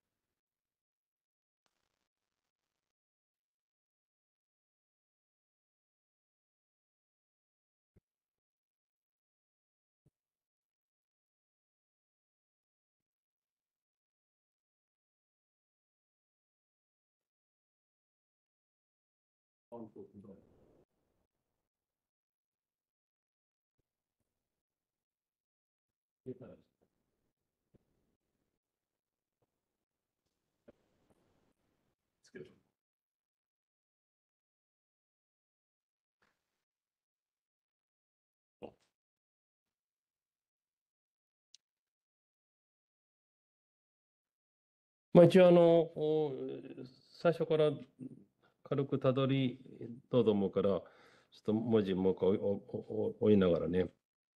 まあ、一応最初から軽くたどりとうと思うから、ちょっと文字もう一回追いながらね。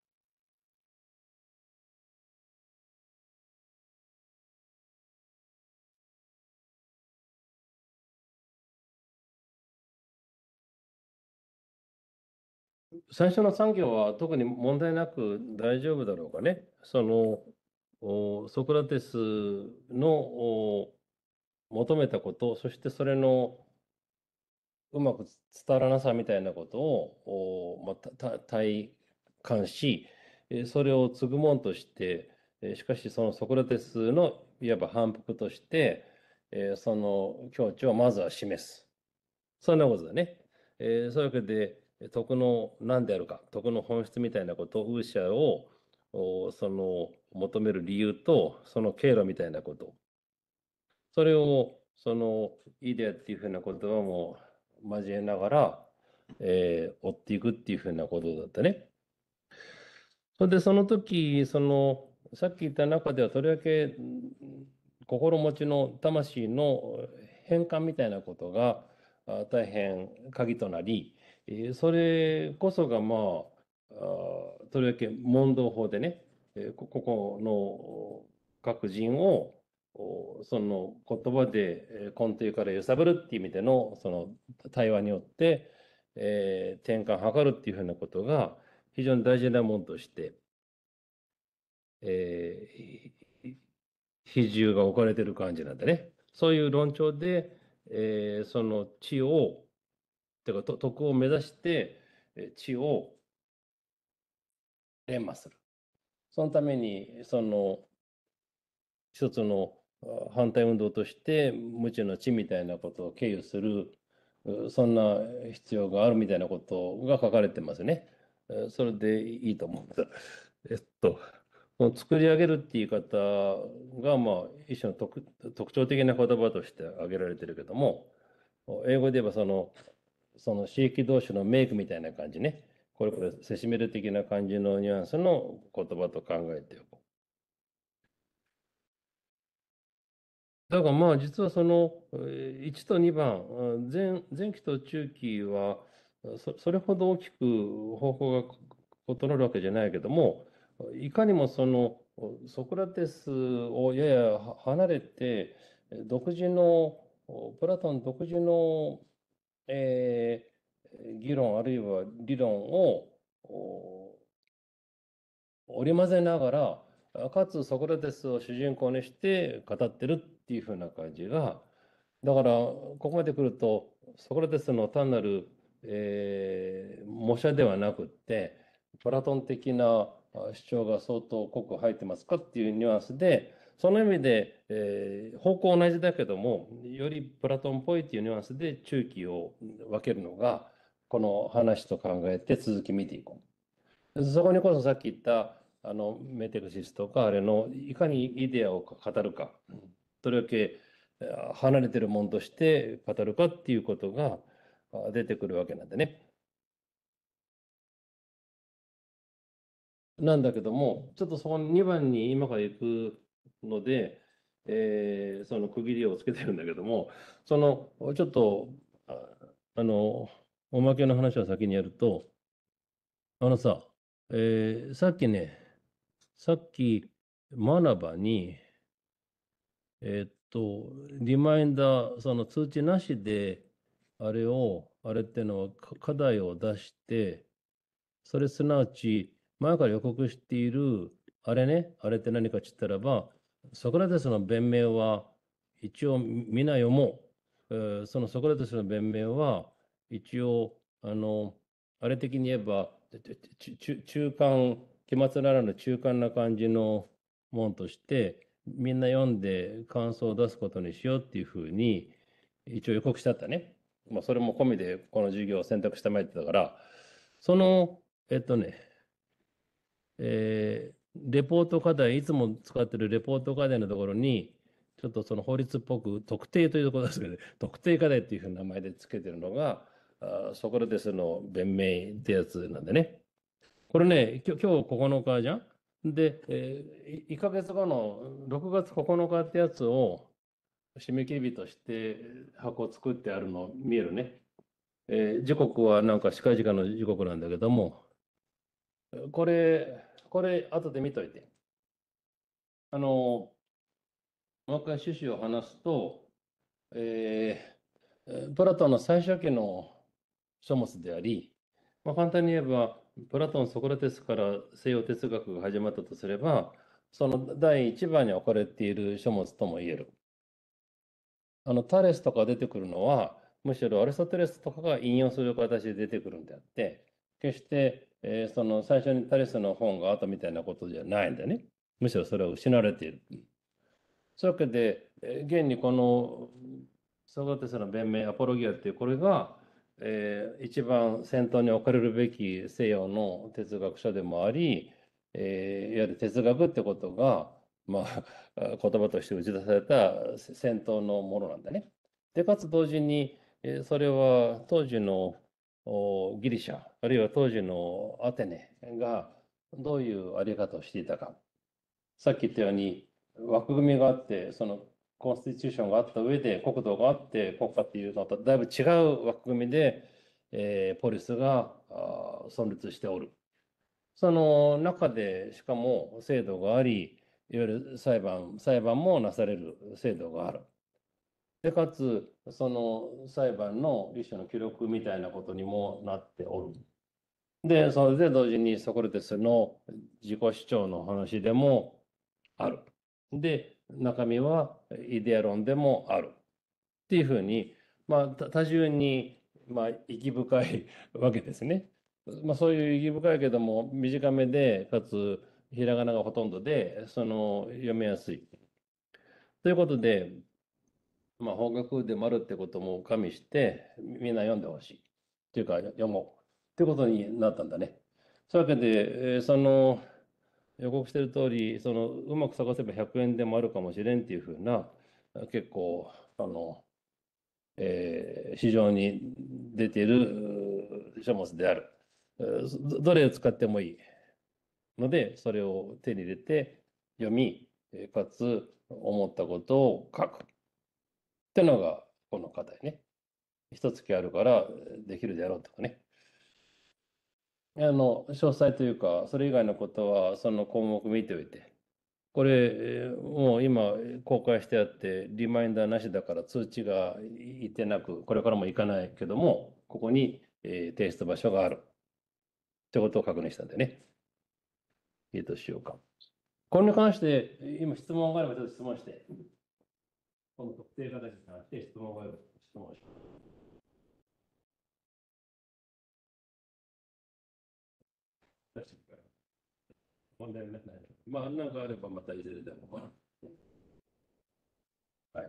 最初の産業は特に問題なく大丈夫だろうかね。そのソクラテスの求めたこと、そしてそれのうまく伝わらなさみたいなことを、体感し、それを継ぐもんとして、しかしそのソクラテスのいわば反復として、その境地をまずは示す。そんなことだね。そういうわけで、徳の何であるか、徳の本質みたいなこと、ウーシャをその求める理由と、その経路みたいなこと、それをそのイデアっていうふうな言葉も交えながら、追っていくっていうふうなことだったね。それでその時、さっき言った中ではとりわけ心持ちの魂の変換みたいなことが大変鍵となり、それこそがとりわけ問答法でね、ここの各人をその言葉で根底から揺さぶるっていう意味でのその対話によって、転換を図るっていうふうなことが非常に大事なものとして、比重が置かれてる感じなんだね。そういう論調で、その知を、てか徳を目指して知を錬磨する。そのためにその一つの反対運動として無知の知みたいなことを経由するそんな必要があるみたいなことが書かれてますね。それでいいと思うんです。えっと、この作り上げるっていう言い方が、一種の特徴的な言葉として挙げられてるけども、英語で言えばその地域同士のメイクみたいな感じね。これ、セシメル的な感じのニュアンスの言葉と考えておこう。だから実はその1と2番、前期と中期はそれほど大きく方法が異なるわけじゃないけども、いかにもそのソクラテスをやや離れて、独自の、プラトン独自の、え議論あるいは理論を織り交ぜながら、かつソクラテスを主人公にして語ってるっていう風な感じが、だからここまで来るとソクラテスの単なる、模写ではなくって、プラトン的な主張が相当濃く入ってますかっていうニュアンスで、その意味で、方向同じだけども、よりプラトンっぽいっていうニュアンスで中期を分けるのが、この話と考えて続き見ていこう。そこにこそさっき言ったメテクシスとかあれのいかにイデアを語るか、どれだけ離れてるものとして語るかっていうことが出てくるわけなんでね。なんだけども、ちょっとそこの2番に今から行くので、その区切りをつけてるんだけども、ちょっとああのおまけの話を先にやると、あのさ、さっきマナバに、リマインダー、その通知なしで、あれってのは課題を出して、それすなわち、前から予告している、あれって何かって言ったらば、ソクラテスの弁明は、一応皆読もう。そのソクラテスの弁明は、一応、あれ的に言えば、中間、期末ならぬ中間な感じのものとして、みんな読んで感想を出すことにしようっていうふうに、一応予告してあったね。それも込みでこの授業を選択してまいってたから、その、えっとね、レポート課題、いつも使ってるレポート課題のところに、ちょっとその法律っぽく特定というところですけど、特定課題っていうふうな名前でつけてるのが、ソクラテスの弁明ってやつなんでね。これね、今日9日じゃん。で、1ヶ月後の6月9日ってやつを締め切り日として箱を作ってあるの見えるね。時刻はなんか近い時間の時刻なんだけども、これ、後で見といて。あの、もう一回趣旨を話すと、プラトンの最初期の書物であり、簡単に言えば、プラトン、ソクラテスから西洋哲学が始まったとすれば、その第一番に置かれている書物とも言える。タレスとか出てくるのは、むしろアリストテレスとかが引用する形で出てくるんであって、決して、その最初にタレスの本があったみたいなことじゃないんだよね。むしろそれは失われている。そういうわけで、現にこのソクラテスの弁明、アポロギアっていうこれが、一番先頭に置かれるべき西洋の哲学書でもあり、いわゆる哲学ってことが、言葉として打ち出された先頭のものなんだね。で、かつ同時に、それは当時のギリシャ、あるいは当時のアテネがどういうあり方をしていたか。さっき言ったように枠組みがあって、そのコンスティチューションがあった上で国土があって国家っていうのとだいぶ違う枠組みで、ポリスが存立しておる。その中でしかも制度があり、いわゆる裁判もなされる制度がある。で、かつ、その裁判の一種の記録みたいなことにもなっておる。で、それで同時にソクラテスの自己主張の話でもある。で、中身はイデア論でもある。っていうふうに、多重に、意義深いわけですね。そういう意義深いけども、短めで、かつ、ひらがながほとんどで、読みやすい。ということで、 まあ、方角でもあるってことも加味して、みんな読んでほしい。っていうか、読もう。ってことになったんだね。そういうわけで、その予告している通り、うまく探せば100円でもあるかもしれんっていうふうな、結構、市場に出ている書物である。どれを使ってもいいので、それを手に入れて読み、かつ思ったことを書く。っていうのがこの課題ね。一月あるからできるであろうとかね。詳細というか、それ以外のことはその項目見ておいて。これ、もう今公開してあって、リマインダーなしだから通知がいってなく、これからもいかないけども、ここに、提出場所があるってことを確認したんでね。としようか。これに関して、今質問があればちょっと質問して、この特定形に関して質問があれば質問して。問題ない。まあ、なんかあればまたいずれでも。はい。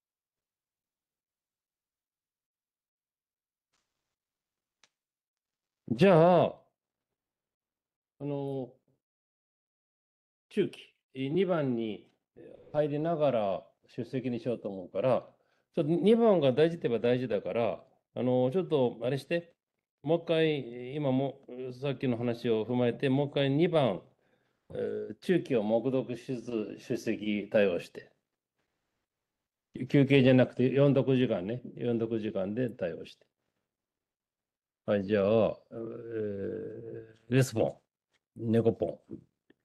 じゃあ、あの、中期、2番に入りながら出席にしようと思うから、ちょっと2番が大事といえば大事だから、ちょっとあれして、もう一回、今もさっきの話を踏まえて、もう一回2番、中期を黙読しつつ出席対応して、休憩じゃなくて4読時間ね、4読時間で対応して。はい、じゃあ、レスポン、猫ポン。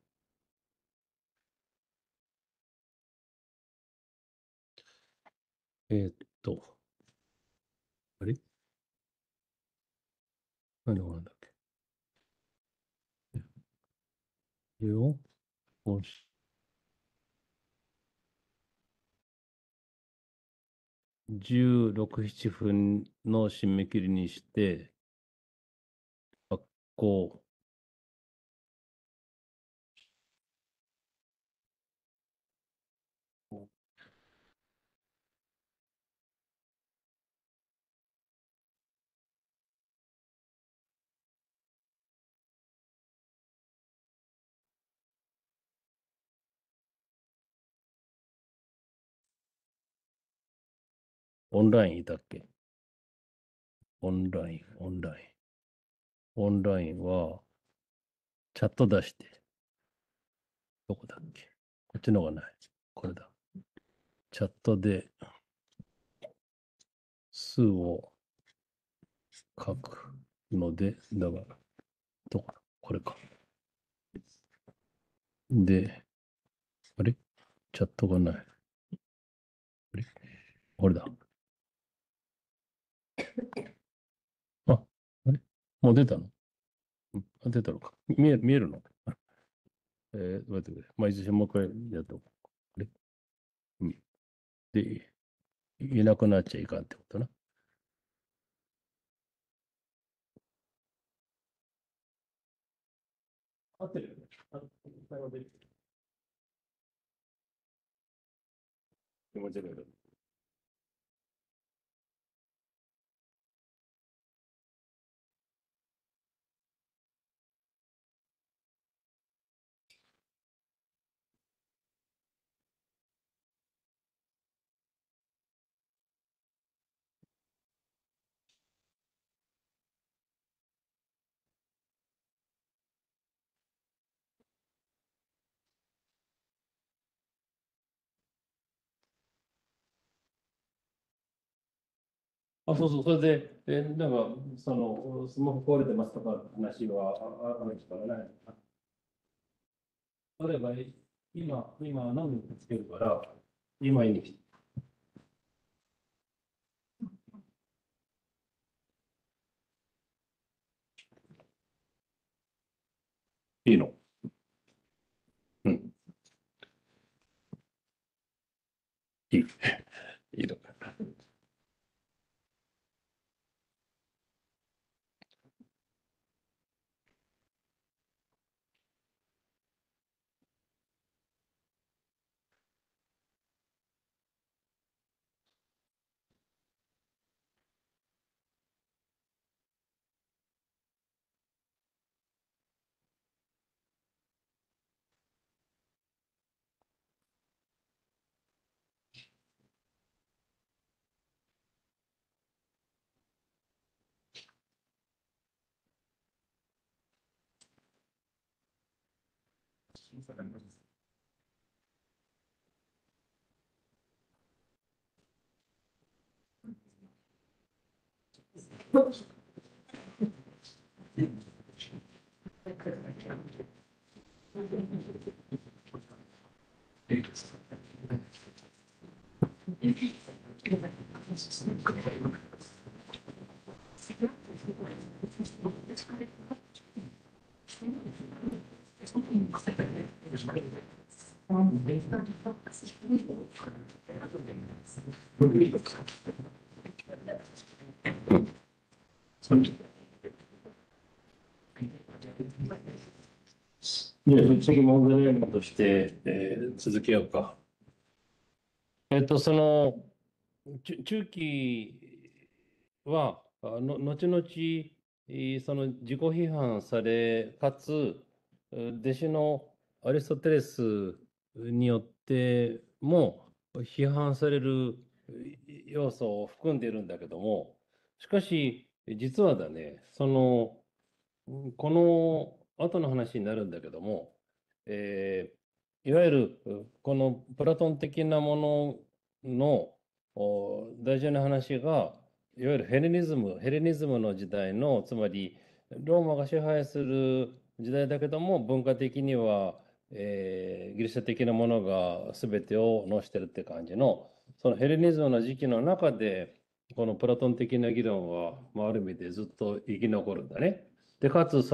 えーっと、あれ何がなんだっけよ、16、7分の締め切りにして、学校、オンラインいたっけオンライン、オンライン。オンラインは、チャット出して、どこだっけこっちの方がない。これだ。チャットで数を書くので、だから、どこだこれか。で、あれチャットがない。あれこれだ。あ、あれもう出たの出たのか。見えるの待ってくれ。まあ、いずれもう一回やっとこう。あれうん。で、いなくなっちゃいかんってことな。合ってるよね。会話できてる。気持ち悪い。あ、そうそう、それで、なんか、スマホ壊れてますとか話はあるからね。例えば、今何つけるから、今いいの。うん、いい。いいの。 で、次問題例として、続けようか。その中期は後々その自己批判され、かつ弟子のアリストテレスによっても批判される要素を含んでいるんだけども、しかし実はだね、この後の話になるんだけども、いわゆるこのプラトン的なものの大事な話が、いわゆるヘレニズムの時代の、つまりローマが支配する時代だけども、文化的には、ギリシャ的なものが全てを成してるって感じの、そのヘレニズムの時期の中で、このプラトン的な議論は、ある意味でずっと生き残るんだね。で、かつ、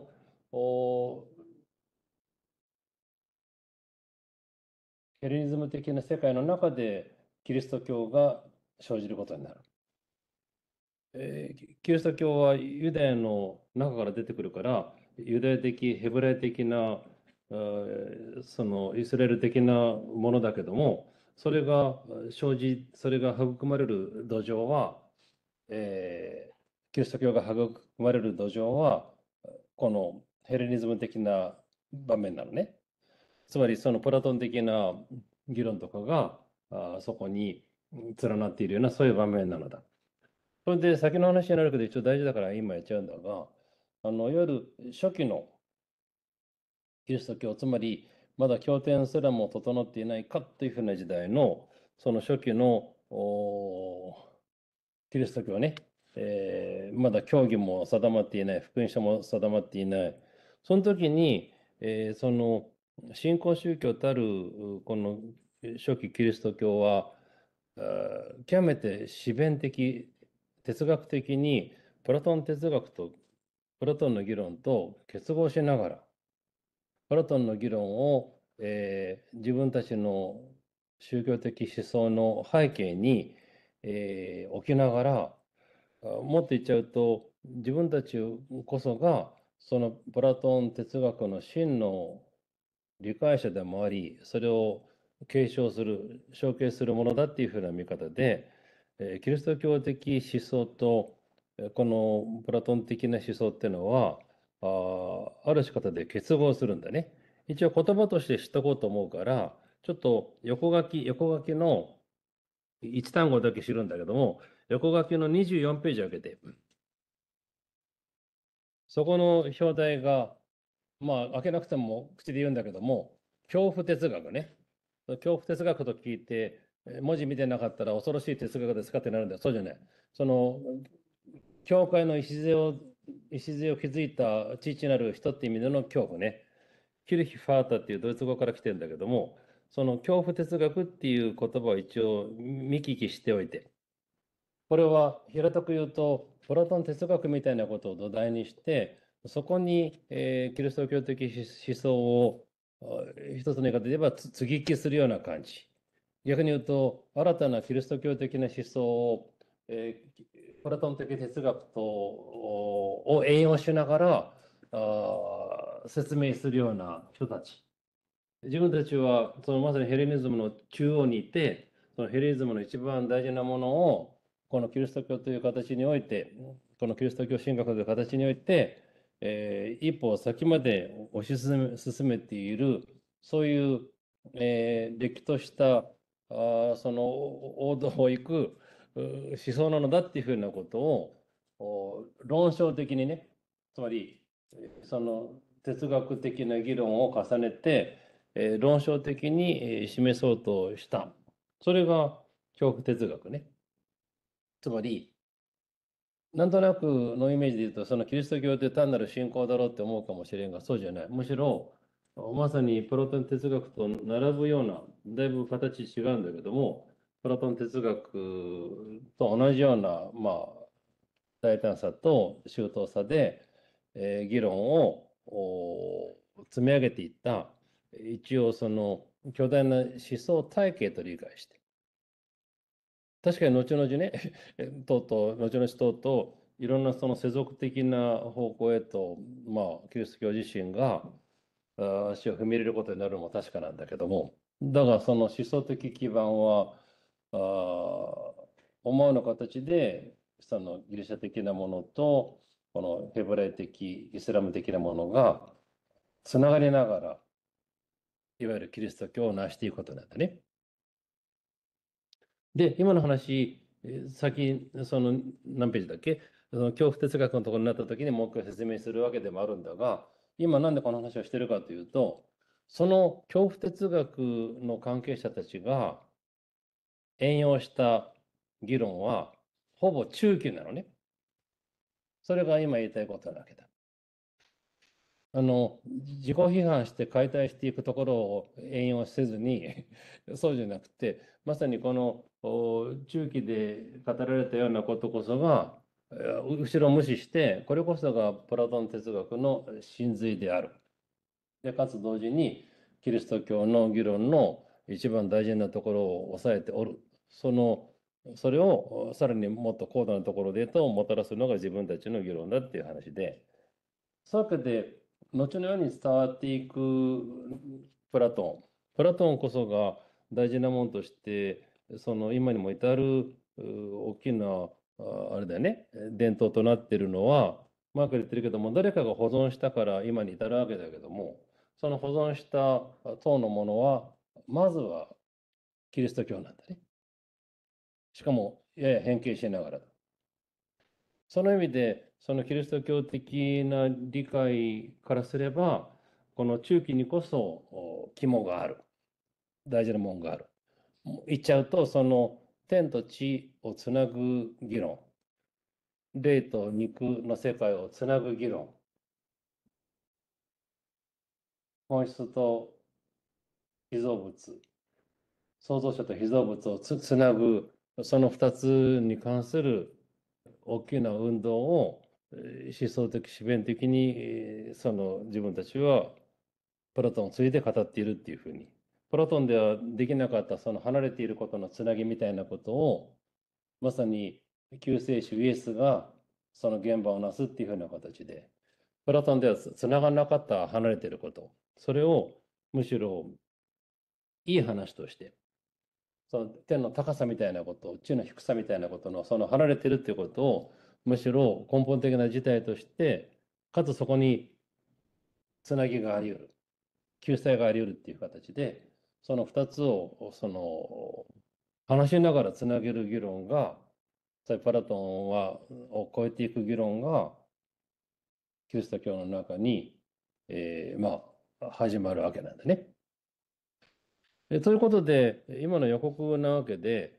ヘレニズム的な世界の中でキリスト教が生じることになる。キリスト教はユダヤの中から出てくるから、ユダヤ的、ヘブライ的な、そのイスラエル的なものだけども、それがそれが育まれる土壌は、キリスト教が育まれる土壌は、このヘレニズム的な場面なのね。つまりそのプラトン的な議論とかがそこに連なっているようなそういう場面なのだ。それで先の話になるけど一応大事だから今やっちゃうんだが、いわゆる初期のキリスト教、つまりまだ経典すらも整っていないかというふうな時代のその初期のキリスト教ね、まだ教義も定まっていない、福音書も定まっていない。その時に、その新興宗教たるこの初期キリスト教は、極めて思辨的、哲学的にプラトン哲学とプラトンの議論と結合しながら、プラトンの議論を、自分たちの宗教的思想の背景に、置きながら、もっと言っちゃうと、自分たちこそがそのプラトン哲学の真の理解者でもあり、それを継承する、承継するものだっていうふうな見方で、キリスト教的思想とこのプラトン的な思想っていうのは、ある仕方で結合するんだね。一応言葉として知っとこうと思うから、ちょっと横書きの1単語だけ知るんだけども、横書きの24ページ開けて、そこの表題が、開けなくても口で言うんだけども、恐怖哲学ね。恐怖哲学と聞いて、文字見てなかったら恐ろしい哲学ですかってなるんだよ。そうじゃない。その、教会の礎を築いた父なる人って意味での恐怖ね。キルヒファータっていうドイツ語から来てるんだけども、その恐怖哲学っていう言葉を一応見聞きしておいて、これは平たく言うと、プラトン哲学みたいなことを土台にして、そこに、キリスト教的思想を一つの言い方で言えば接ぎ木するような感じ。逆に言うと、新たなキリスト教的な思想を、プラトン的哲学を援用しながら説明するような人たち。自分たちはそのまさにヘレニズムの中央にいて、そのヘレニズムの一番大事なものをこのキリスト教という形において、このキリスト教神学という形において、一歩先まで推し進めている、そういう、れっきとしたその王道を行く思想なのだっていうふうなことを論証的にね、つまりその哲学的な議論を重ねて、論証的に示そうとした。それが教父哲学ね。つまり、なんとなくのイメージで言うと、そのキリスト教って単なる信仰だろうって思うかもしれんが、そうじゃない。むしろ、まさにプロトン哲学と並ぶような、だいぶ形違うんだけども、プロトン哲学と同じような、大胆さと周到さで、議論を積み上げていった、一応その巨大な思想体系と理解して、確かに後々ね、後々とうとう、いろんなその世俗的な方向へと、キリスト教自身が足を踏み入れることになるのも確かなんだけども、だがその思想的基盤は、思わぬ形で、そのギリシャ的なものと、このヘブライ的、イスラム的なものがつながりながら、いわゆるキリスト教を成していくことなんだね。で、今の話、先、その何ページだっけ、その恐怖哲学のところになった時にもう一回説明するわけでもあるんだが、今なんでこの話をしてるかというと、その恐怖哲学の関係者たちが援用した議論は、ほぼ中期なのね。それが今言いたいことなわけだ。自己批判して解体していくところを援用せずにそうじゃなくて、まさにこの中期で語られたようなことこそが、後ろを無視して、これこそがプラトン哲学の真髄である。で、かつ同時にキリスト教の議論の一番大事なところを抑えておる。それをさらにもっと高度なところでともたらすのが自分たちの議論だっていう話で、そういうわけで、後のように伝わっていくプラトン。プラトンこそが大事なものとして、その今にも至る大きな、あれだよね、伝統となっているのは、マークで言ってるけども、誰かが保存したから今に至るわけだけども、その保存した唐のものは、まずはキリスト教なんだね。しかも、やや変形しながらだ。その意味で、そのキリスト教的な理解からすれば、この中期にこそ肝がある。大事なものがある。言っちゃうと、その天と地をつなぐ議論、霊と肉の世界をつなぐ議論、本質と被造物、創造者と被造物をつなぐ、その2つに関する大きな運動を思想的、思辨的にその自分たちはプラトンを継いで語っているっていうふうに。プラトンではできなかったその離れていることのつなぎみたいなことを、まさに救世主イエスがその現場をなすっていうふうな形で、プラトンではつながらなかった離れていること、それをむしろいい話として、その天の高さみたいなこと、地の低さみたいなことのその離れているっていうことを、むしろ根本的な事態として、かつそこにつなぎがあり得る。救済があり得るっていう形で、その2つを話しながらつなげる議論が、パラトンを超えていく議論が、キリスト教の中に、始まるわけなんだね。ということで、今の予告なわけで、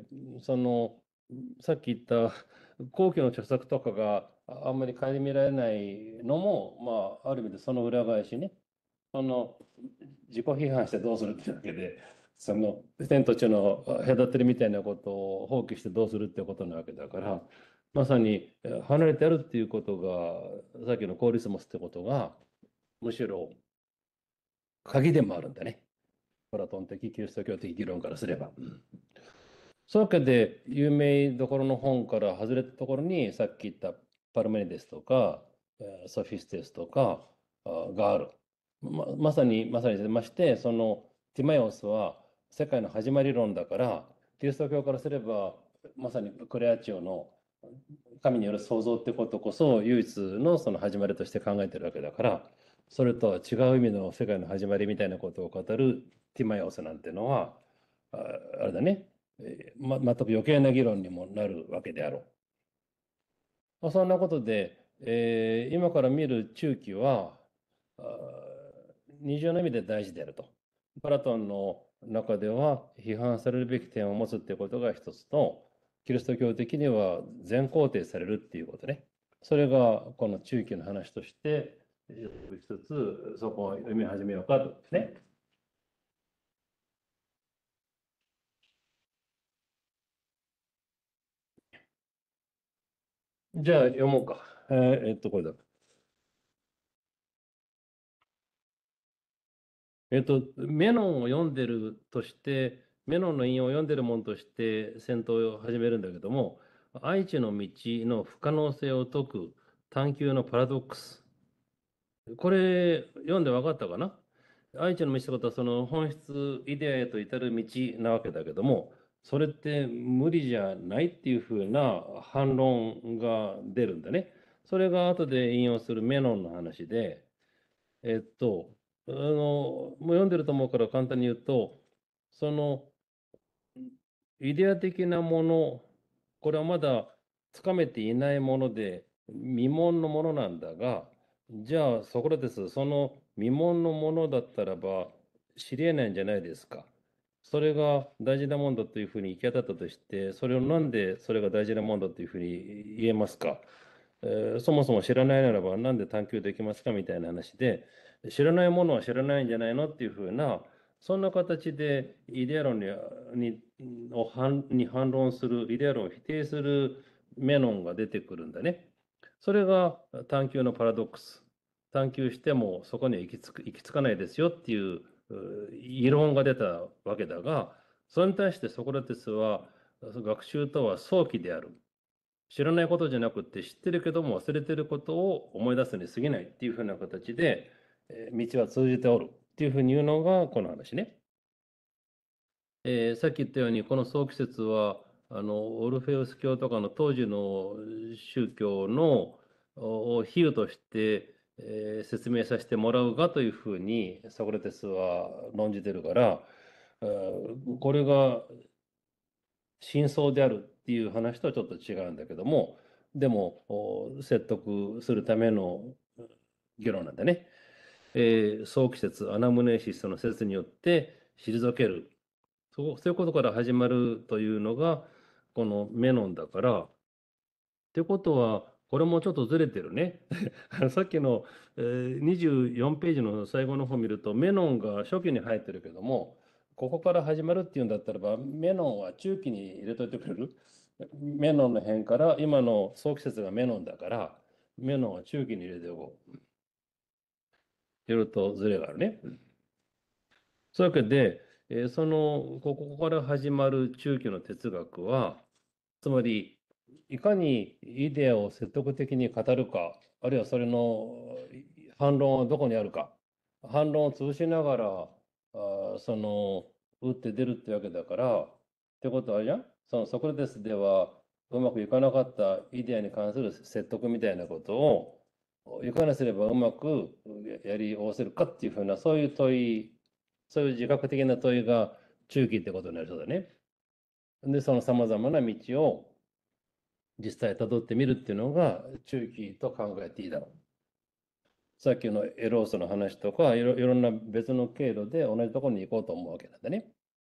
さっき言った後期の著作とかがあんまり顧みられないのも、ある意味でその裏返しね、自己批判してどうするっていうわけで、天と地の隔てるみたいなことを放棄してどうするっていうことなわけだから、まさに離れてあるっていうことが、さっきのコーリスモスってことが、むしろ鍵でもあるんだね。プラトン的、キリスト教的議論からすれば。そういうわけで、有名どころの本から外れたところに、さっき言ったパルメニデスとか、ソフィステスとかがある。まさにまして、そのティマイオスは世界の始まり論だから、キリスト教からすれば、まさにクレアチオの神による創造ってことこそ唯一のその始まりとして考えてるわけだから、それとは違う意味の世界の始まりみたいなことを語るティマイオスなんてのは、あれだね、全く余計な議論にもなるわけであろう。そんなことで、今から見る中期は、 二重の意味で大事であると。プラトンの中では批判されるべき点を持つっていうことが一つと、キリスト教的には全肯定されるっていうことね。それがこの中期の話として一つそこを読み始めようかとですね。じゃあ読もうか。これだ。メノンを読んでるとして、メノンの引用を読んでるものとして戦闘を始めるんだけども、愛知の道の不可能性を解く探求のパラドックス。これ読んで分かったかな？愛知の道ってことはその本質、イデアへと至る道なわけだけども、それって無理じゃないっていうふうな反論が出るんだね。それが後で引用するメノンの話で、もう読んでると思うから簡単に言うと、そのイデア的なもの、これはまだつかめていないもので、未聞のものなんだが、じゃあソクラテス、その未聞のものだったらば知り得ないんじゃないですか。それが大事なもんだというふうに行き当たったとして、それをなんでそれが大事なもんだというふうに言えますか。そもそも知らないならばなんで探求できますかみたいな話で、知らないものは知らないんじゃないのっていうふうな、そんな形でイデア論に反論する、イデア論を否定するメノンが出てくるんだね。それが探求のパラドックス。探求してもそこには行き着かないですよっていう異論が出たわけだが、それに対してソクラテスは学習とは早期である。知らないことじゃなくて知ってるけども忘れてることを思い出すに過ぎないっていうふうな形で道は通じておるっていうふうに言うのがこの話ね。さっき言ったようにこの早期説はオルフェウス教とかの当時の宗教のを比喩として、説明させてもらうがというふうにソクラテスは論じてるから、これが真相であるっていう話とはちょっと違うんだけども、でも説得するための議論なんだね。早期説、アナムネシスの説によって退ける。そういうことから始まるというのが、このメノンだから、ってことは、これもちょっとずれてるね。さっきの、24ページの最後の方を見ると、メノンが初期に入ってるけども、ここから始まるっていうんだったらば、メノンは中期に入れといてくれる？メノンの辺から、今の早期説がメノンだから、メノンは中期に入れておこう。やるとずれがあるね。そういうわけで、ここから始まる中期の哲学は、つまり、いかにイデアを説得的に語るか、あるいはそれの反論はどこにあるか、反論を潰しながら、打って出るってわけだから、ってことはあれじゃん、そのソクラテスではうまくいかなかったイデアに関する説得みたいなことを、いかにすればうまくやりおせるかっていうふうな、そういう問い、そういう自覚的な問いが中期ってことになりそうだね。で、そのさまざまな道を実際辿ってみるっていうのが中期と考えていいだろう。さっきのエロースの話とかいろんな別の経路で同じところに行こうと思うわけなんだね。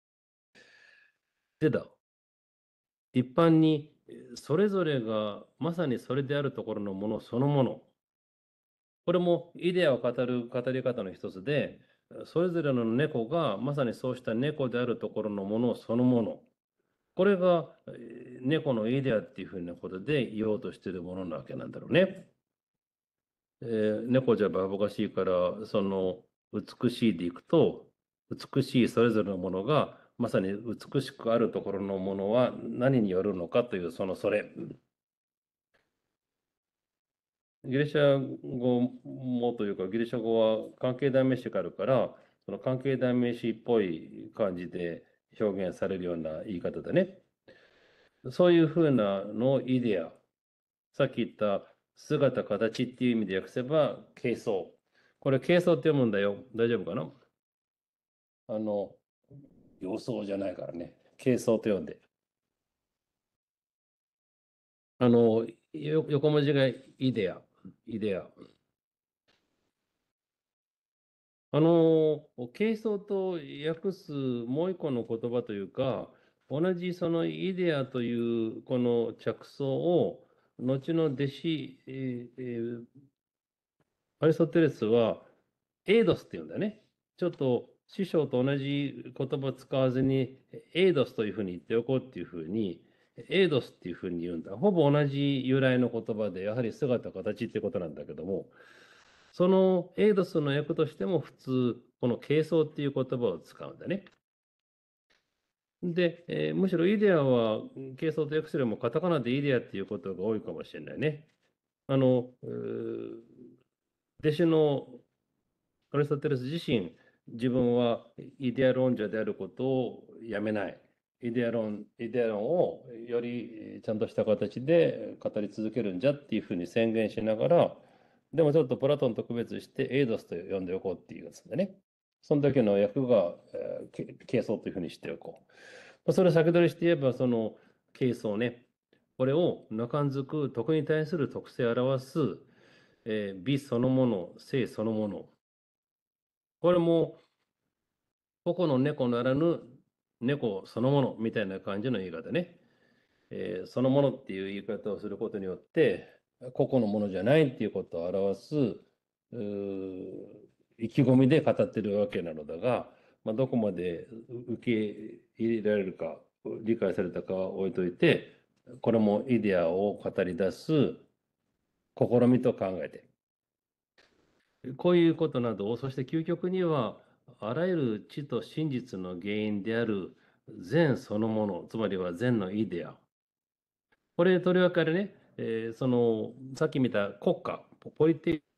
でだ、一般にそれぞれがまさにそれであるところのものそのもの。これもイデアを語る語り方の一つで、それぞれの猫がまさにそうした猫であるところのものそのもの。これが猫のイデアっていうふうなことで言おうとしているものなわけなんだろうね。猫じゃバカバカしいから、その美しいでいくと、美しいそれぞれのものが、まさに美しくあるところのものは何によるのかという、それ。ギリシャ語もというか、ギリシャ語は関係代名詞があるから、その関係代名詞っぽい感じで表現されるような言い方だね。そういうふうなのをイデア。さっき言った姿、形っていう意味で訳せば、形相。これ、形相って読むんだよ。大丈夫かな？あの、様相じゃないからね。形相と読んで。横文字がイデア。イデア。 軽装と訳すもう一個の言葉というか、同じそのイデアというこの着想を、後の弟子、アリストテレスはエイドスって言うんだよね。ちょっと師匠と同じ言葉使わずに、エイドスというふうに言っておこうっていうふうに、エイドスっていうふうに言うんだ。ほぼ同じ由来の言葉で、やはり姿、形ってことなんだけども、そのエイドスの訳としても普通、この軽装っていう言葉を使うんだね。で、むしろイデアは軽装と訳すよりもカタカナでイデアっていうことが多いかもしれないね。弟子のアリストテレス自身、自分はイデア論者であることをやめない。イデア論をよりちゃんとした形で語り続けるんじゃっていうふうに宣言しながら、でもちょっとプラトンと区別してエイドスと呼んでおこうっていうやつでね。その時の訳が、軽装というふうにしておこう。それを先取りして言えば、その軽装ね。これを中んづく徳に対する特性を表す、美そのもの、性そのもの。これも個々の猫ならぬ猫そのものみたいな感じの言い方ね。そのものっていう言い方をすることによって、個々のものじゃないっていうことを表す意気込みで語ってるわけなのだが、まあ、どこまで受け入れられるか、理解されたかは置いといて、これもイデアを語り出す試みと考えて、こういうことなどを、そして究極には、あらゆる知と真実の原因である善そのもの、つまりは善のイデア。これ、とりわけね、さっき見た国家、ポリテ